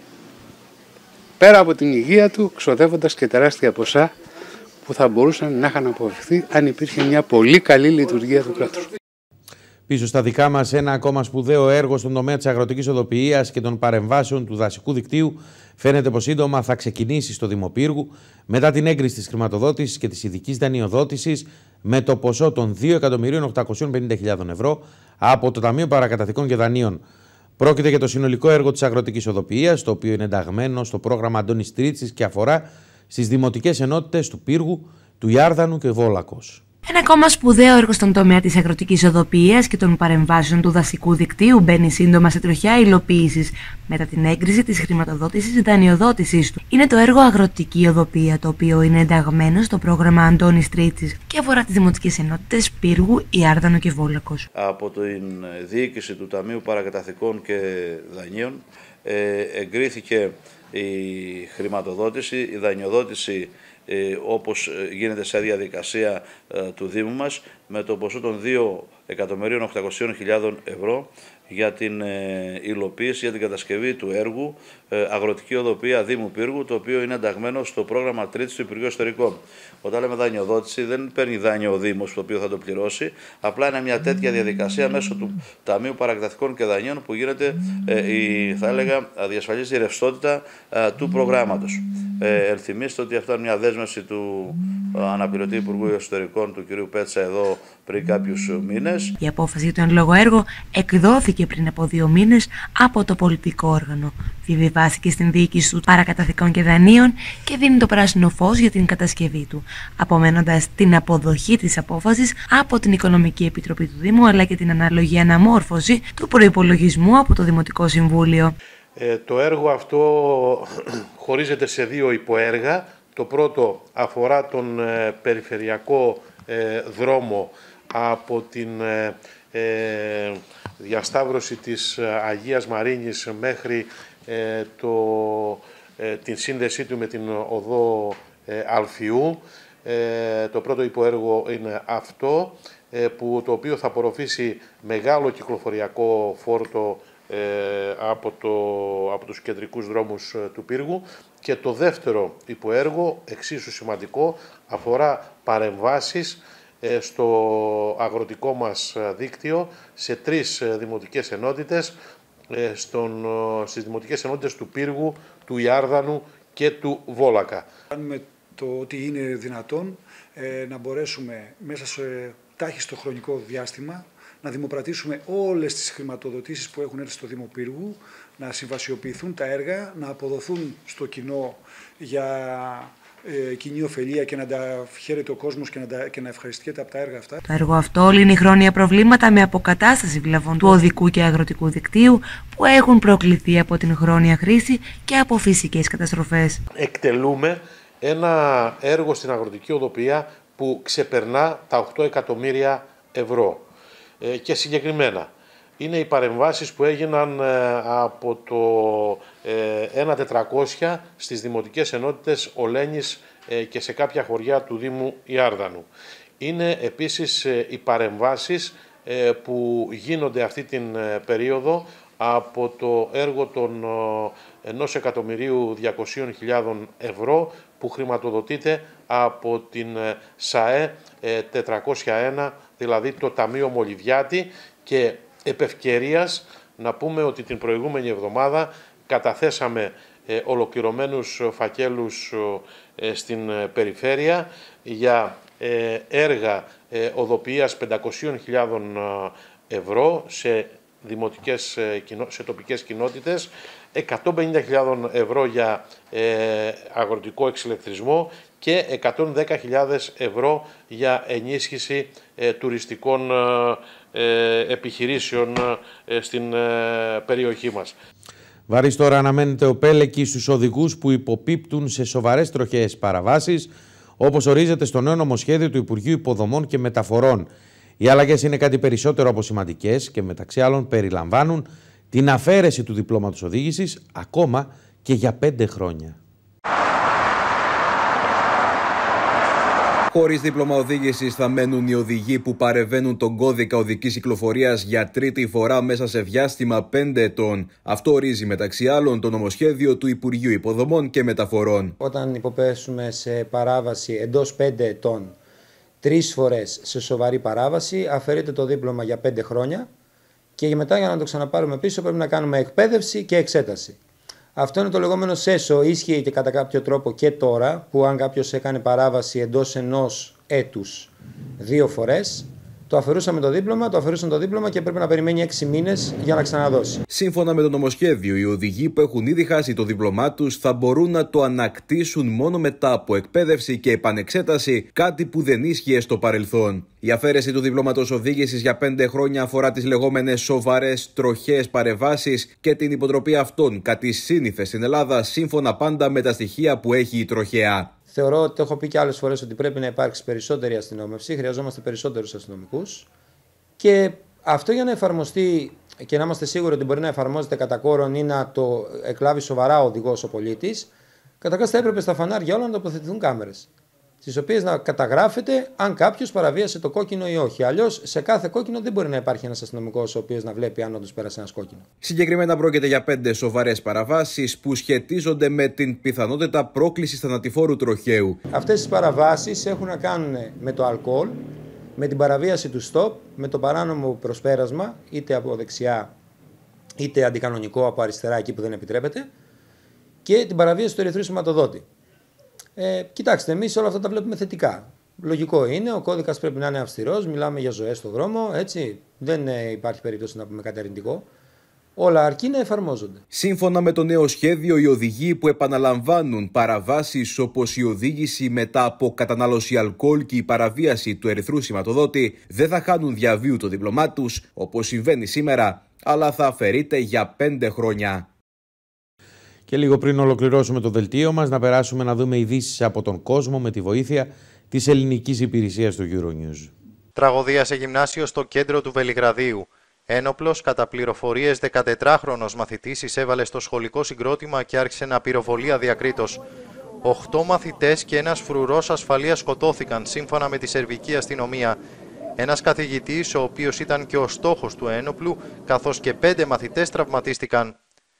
πέρα από την υγεία του, ξοδεύοντας και τεράστια ποσά που θα μπορούσαν να είχαν αποφευθεί αν υπήρχε μια πολύ καλή λειτουργία του κράτους. Πίσω στα δικά μας, ένα ακόμα σπουδαίο έργο στον τομέα της αγροτικής οδοποιίας και των παρεμβάσεων του δασικού δικτύου φαίνεται πως σύντομα θα ξεκινήσει στο Δήμο Πύργου μετά την έγκριση της χρηματοδότησης και της ειδικής δανειοδότησης με το ποσό των δύο εκατομμυρίων οκτακόσιες πενήντα χιλιάδες ευρώ από το Ταμείο Παρακαταθήκων και Δανείων. Πρόκειται για το συνολικό έργο της αγροτικής οδοποιίας, το οποίο είναι ενταγμένο στο πρόγραμμα Αντώνης Τρίτσης και αφορά στις δημοτικές ενότητες του Πύργου, του Ιάρδανου και Βόλακος. Ένα ακόμα σπουδαίο έργο στον τομέα της αγροτικής οδοποιίας και των παρεμβάσεων του δασικού δικτύου μπαίνει σύντομα σε τροχιά υλοποίησης μετά την έγκριση της χρηματοδότησης δανειοδότησης του. Είναι το έργο Αγροτική Οδοπία, το οποίο είναι ενταγμένο στο πρόγραμμα Αντώνης Τρίτσης και αφορά τις δημοτικές ενότητες Πύργου, Ιάρδανο και Βόλακος. Από την διοίκηση του Ταμείου Παρακαταθηκών και Δανείων ε, εγκρίθηκε η χρηματοδότηση, η δανειοδότηση Ε, όπως γίνεται σε διαδικασία ε, του Δήμου μας, με το ποσό των δύο εκατομμυρίων οκτακόσιες χιλιάδες ευρώ για την ε, υλοποίηση, για την κατασκευή του έργου ε, Αγροτική Οδοπία Δήμου Πύργου, το οποίο είναι ενταγμένο στο πρόγραμμα Τρίτης του Υπουργείου Εσωτερικών. Όταν λέμε δανειοδότηση, δεν παίρνει δάνειο ο Δήμος, το οποίο θα το πληρώσει, απλά είναι μια τέτοια διαδικασία μέσω του Ταμείου Παρακαταθηκών και Δανείων που γίνεται, ε, η, θα έλεγα, διασφαλίζει η ρευστότητα ε, του προγράμματος. Ε, ενθυμίστε ότι αυτό είναι μια δέσμευση του ε, αναπληρωτή Υπουργού Εσωτερικών, του κ. Πέτσα, εδώ πριν κάποιους μήνες. Η απόφαση για το εν λόγω έργο εκδόθηκε πριν από δύο μήνες από το πολιτικό όργανο. Διαβιβάστηκε στην διοίκηση του Παρακαταθηκών και Δανείων και δίνει το πράσινο φως για την κατασκευή του, απομένοντας την αποδοχή της απόφασης από την Οικονομική Επιτροπή του Δήμου, αλλά και την ανάλογη αναμόρφωση του προϋπολογισμού από το Δημοτικό Συμβούλιο. Ε, το έργο αυτό χωρίζεται σε δύο υποέργα. Το πρώτο αφορά τον ε, περιφερειακό ε, δρόμο από την ε, ε, διασταύρωση της Αγίας Μαρίνης μέχρι ε, το, ε, την σύνδεσή του με την οδό ε, Αλφιού. Ε, το πρώτο υποέργο είναι αυτό, ε, που, το οποίο θα απορροφήσει μεγάλο κυκλοφοριακό φόρτο ε, από, το, από τους κεντρικούς δρόμους ε, του Πύργου. Και το δεύτερο υποέργο, εξίσου σημαντικό, αφορά παρεμβάσεις στο αγροτικό μας δίκτυο σε τρεις δημοτικές ενότητες, στον, στις δημοτικές ενότητες του Πύργου, του Ιάρδανου και του Βόλακα. Κάνουμε το ότι είναι δυνατόν ε, να μπορέσουμε μέσα σε τάχιστο χρονικό διάστημα να δημοπρατήσουμε όλες τις χρηματοδοτήσεις που έχουν έρθει στο Δήμο Πύργου, να συμβασιοποιηθούν τα έργα, να αποδοθούν στο κοινό για ε, κοινή ωφελία και να τα χαίρεται ο κόσμος και να, τα, και να ευχαριστιέται από τα έργα αυτά. Το έργο αυτό λύνει χρόνια προβλήματα με αποκατάσταση βλαβών του οδικού και αγροτικού δικτύου που έχουν προκληθεί από την χρόνια χρήση και από φυσικές καταστροφές. Εκτελούμε ένα έργο στην αγροτική οδοπία που ξεπερνά τα οκτώ εκατομμύρια ευρώ. Ε, και συγκεκριμένα είναι οι παρεμβάσεις που έγιναν ε, από το ε, ένα τετρακόσια στις δημοτικές ενότητες Ολένης ε, και σε κάποια χωριά του Δήμου Ιάρδανου. Είναι επίσης ε, οι παρεμβάσεις που γίνονται αυτή την περίοδο από το έργο των ενός εκατομμυρίου διακοσίων χιλιάδων ευρώ που χρηματοδοτείται από την ΣΑΕ τετρακόσια ένα, δηλαδή το Ταμείο Μολυβιάτη, και επ' ευκαιρίας να πούμε ότι την προηγούμενη εβδομάδα καταθέσαμε ε, ολοκληρωμένους φακέλους ε, στην περιφέρεια για ε, έργα ε, οδοποιίας πεντακοσίων χιλιάδων ευρώ σε, δημοτικές, ε, σε τοπικές κοινότητες, εκατόν πενήντα χιλιάδες ευρώ για ε, αγροτικό εξηλεκτρισμό και εκατόν δέκα χιλιάδες ευρώ για ενίσχυση ε, τουριστικών ε, επιχειρήσεων ε, στην ε, περιοχή μας. Βαρύς τώρα αναμένεται ο Πέλεκη στους οδηγούς που υποπίπτουν σε σοβαρές τροχαίες παραβάσεις, όπως ορίζεται στο νέο νομοσχέδιο του Υπουργείου Υποδομών και Μεταφορών. Οι αλλαγές είναι κάτι περισσότερο από σημαντικές και μεταξύ άλλων περιλαμβάνουν την αφαίρεση του διπλώματος οδήγησης ακόμα και για πέντε χρόνια. Χωρίς δίπλωμα οδήγησης θα μένουν οι οδηγοί που παρεβαίνουν τον κώδικα οδικής κυκλοφορίας για τρίτη φορά μέσα σε διάστημα πέντε ετών. Αυτό ορίζει μεταξύ άλλων το νομοσχέδιο του Υπουργείου Υποδομών και Μεταφορών. Όταν υποπέσουμε σε παράβαση εντός πέντε ετών τρεις φορές σε σοβαρή παράβαση, αφαιρείται το δίπλωμα για πέντε χρόνια και μετά για να το ξαναπάρουμε πίσω πρέπει να κάνουμε εκπαίδευση και εξέταση. Αυτό είναι το λεγόμενο ΣΕΣΟ, ίσχυε και κατά κάποιο τρόπο και τώρα, που αν κάποιος έκανε παράβαση εντός ενός έτους δύο φορές, το αφαιρούσαμε το δίπλωμα, το αφαιρούσαν το δίπλωμα και πρέπει να περιμένει έξι μήνες για να ξαναδώσει. Σύμφωνα με το νομοσχέδιο, οι οδηγοί που έχουν ήδη χάσει το δίπλωμά τους θα μπορούν να το ανακτήσουν μόνο μετά από εκπαίδευση και επανεξέταση, κάτι που δεν ίσχυε στο παρελθόν. Η αφαίρεση του διπλώματος οδήγησης για πέντε χρόνια αφορά τις λεγόμενες σοβαρές τροχαίες παρεμβάσεις και την υποτροπή αυτών, κάτι σύνηθες στην Ελλάδα, σύμφωνα πάντα με τα στοιχεία που έχει η τροχέα. Θεωρώ ότι το έχω πει και άλλες φορές ότι πρέπει να υπάρξει περισσότερη αστυνόμευση, χρειαζόμαστε περισσότερους αστυνομικούς και αυτό για να εφαρμοστεί και να είμαστε σίγουροι ότι μπορεί να εφαρμόζεται κατά κόρον ή να το εκλάβει σοβαρά ο οδηγός, ο πολίτης, καταρχάς θα έπρεπε στα φανάρια όλα να τοποθετηθούν κάμερες, στις οποίες να καταγράφεται αν κάποιος παραβίασε το κόκκινο ή όχι. Αλλιώς σε κάθε κόκκινο δεν μπορεί να υπάρχει ένας αστυνομικός ο οποίος να βλέπει αν όντως πέρασε ένας κόκκινο. Συγκεκριμένα πρόκειται για πέντε σοβαρές παραβάσεις που σχετίζονται με την πιθανότητα πρόκλησης θανατηφόρου τροχαίου. Αυτές τις παραβάσεις έχουν να κάνουν με το αλκοόλ, με την παραβίαση του στοπ, με το παράνομο προσπέρασμα, είτε από δεξιά είτε αντικανονικό από αριστερά εκεί που δεν επιτρέπεται, και την παραβίαση του ερυθρού σηματοδότη. Ε, κοιτάξτε, εμείς όλα αυτά τα βλέπουμε θετικά. Λογικό είναι, ο κώδικας πρέπει να είναι αυστηρός, μιλάμε για ζωές στον δρόμο, έτσι. Δεν ε, υπάρχει περίπτωση να πούμε κάτι αρνητικό. Όλα αρκεί να εφαρμόζονται. Σύμφωνα με το νέο σχέδιο, οι οδηγοί που επαναλαμβάνουν παραβάσεις όπως η οδήγηση μετά από κατανάλωση αλκοόλ και η παραβίαση του ερυθρού σηματοδότη δεν θα χάνουν διαβίου το δίπλωμά τους, όπως συμβαίνει σήμερα, αλλά θα αφαιρείται για πέντε χρόνια. Και λίγο πριν ολοκληρώσουμε το δελτίο μας, να περάσουμε να δούμε ειδήσεις από τον κόσμο με τη βοήθεια της ελληνικής υπηρεσίας του Euronews. Τραγωδία σε γυμνάσιο στο κέντρο του Βελιγραδίου. Ένοπλος, κατά πληροφορίες, δεκατετράχρονος μαθητής εισέβαλε στο σχολικό συγκρότημα και άρχισε να πυροβολεί αδιακρίτως. Οχτώ μαθητές και ένας φρουρός ασφαλείας σκοτώθηκαν, σύμφωνα με τη σερβική αστυνομία. Ένας καθηγητής, ο οποίος ήταν και ο στόχος του ένοπλου, καθώς και πέντε μαθητές τραυματίστηκαν.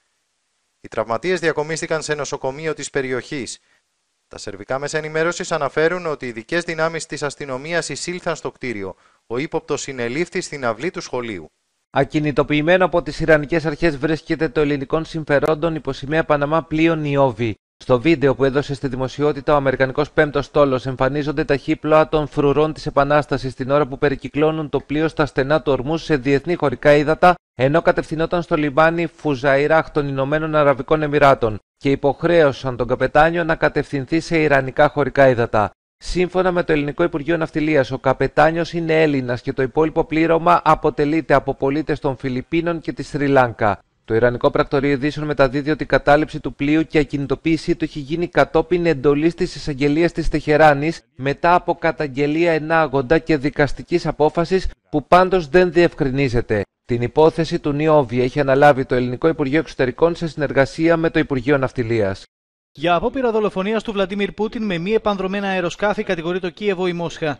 Οι τραυματίες διακομίστηκαν σε νοσοκομείο της περιοχής. Τα σερβικά μέσα ενημέρωσης αναφέρουν ότι οι ειδικές δυνάμεις της αστυνομίας εισήλθαν στο κτίριο. Ο ύποπτος συνελήφθη στην αυλή του σχολείου. Ακινητοποιημένο από τις Ιρανικές αρχές βρίσκεται το ελληνικών συμφερόντων υποσημαία Παναμά πλοίο Νιόβι. Στο βίντεο που έδωσε στη δημοσιότητα ο αμερικανικός πέμπτος στόλος εμφανίζονται ταχύπλοα των φρουρών της Επανάστασης την ώρα που περικυκλώνουν το πλοίο στα στενά του Ορμούς σε διεθνή χωρικά ύδατα, ενώ κατευθυνόταν στο λιμάνι Φουζαϊράχ των Ηνωμένων Αραβικών Εμιράτων και υποχρέωσαν τον καπετάνιο να κατευθυνθεί σε ιρανικά χωρικά ύδατα. Σύμφωνα με το Ελληνικό Υπουργείο Ναυτιλίας, ο καπετάνιος είναι Έλληνας και το υπόλοιπο πλήρωμα αποτελείται από πολίτες των Φιλιππίνων και της Σρι Λάνκα. Το Ιρανικό Πρακτορείο Ειδήσεων μεταδίδει ότι η κατάληψη του πλοίου και η ακινητοποίησή του έχει γίνει κατόπιν εντολής της εισαγγελίας της Τεχεράνης μετά από καταγγελία ενάγοντα και δικαστικής απόφασης που πάντως δεν διευκρινίζεται. Την υπόθεση του Νιόβι έχει αναλάβει το Ελληνικό Υπουργείο Εξωτερικών σε συνεργασία με το Υπουργείο Ναυτιλίας. Για απόπειρα δολοφονίας του Βλαντίμιρ Πούτιν με μη επανδρομένα αεροσκάφη κατηγορεί το Κίεβο η Μόσχα.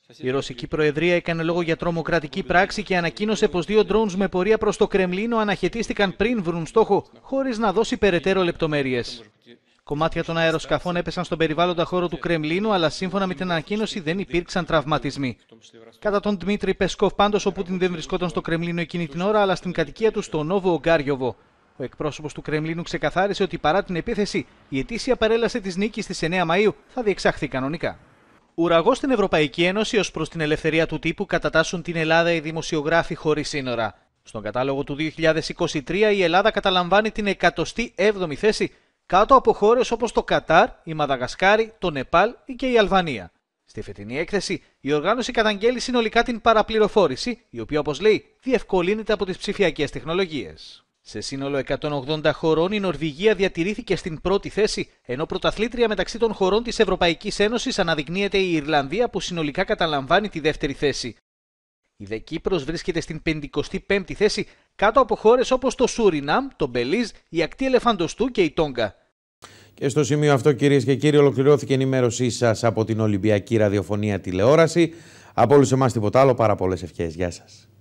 Η Ρωσική Προεδρία έκανε λόγο για τρομοκρατική πράξη και ανακοίνωσε πως δύο drones με πορεία προς το Κρεμλίνο αναχαιτίστηκαν πριν βρουν στόχο, χωρίς να δώσει περαιτέρω λεπτομέρειες. Κομμάτια των αεροσκαφών έπεσαν στον περιβάλλοντα χώρο του Κρεμλίνου, αλλά σύμφωνα με την ανακοίνωση δεν υπήρξαν τραυματισμοί. Κατά τον Δημήτρη Πεσκόφ, πάντως, ο Πούτιν δεν βρισκόταν στο Κρεμλίνο εκείνη την ώρα, αλλά στην κατοικία του στο Νόβο Ογκάριοβο. Ο εκπρόσωπος του Κρεμλίνου ξεκαθάρισε ότι παρά την επίθεση, η ετήσια παρέλαση της νίκης στις εννέα Μαΐου θα διεξαχθεί κανονικά. Ουραγός στην Ευρωπαϊκή Ένωση ως προς την ελευθερία του τύπου κατατάσσουν την Ελλάδα οι δημοσιογράφοι χωρίς σύνορα. Στον κατάλογο του δύο χιλιάδες είκοσι τρία η Ελλάδα καταλαμβάνει την εκατοστή έβδομη θέση, κάτω από χώρες όπως το Κατάρ, η Μαδαγασκάρη, το Νεπάλ και η Αλβανία. Στη φετινή έκθεση, η οργάνωση καταγγέλει συνολικά την παραπληροφόρηση, η οποία, όπως λέει, διευκολύνεται από τις ψηφιακές τεχνολογίες. Σε σύνολο εκατόν ογδόντα χωρών, η Νορβηγία διατηρήθηκε στην πρώτη θέση, ενώ πρωταθλήτρια μεταξύ των χωρών της Ευρωπαϊκής Ένωσης αναδεικνύεται η Ιρλανδία, που συνολικά καταλαμβάνει τη δεύτερη θέση. Η Δε Κύπρος βρίσκεται στην πενηκοστή πέμπτη θέση, κάτω από χώρες όπως το Σουρινάμ, το Μπελίζ, η Ακτή Ελεφαντοστού και η Τόγκα. Και στο σημείο αυτό, κυρίες και κύριοι, ολοκληρώθηκε η ενημέρωσή σας από την Ολυμπιακή Ραδιοφωνία Τηλεόραση. Από όλους εμάς τίποτα άλλο, πάρα πολλές ευχές. Γεια σας.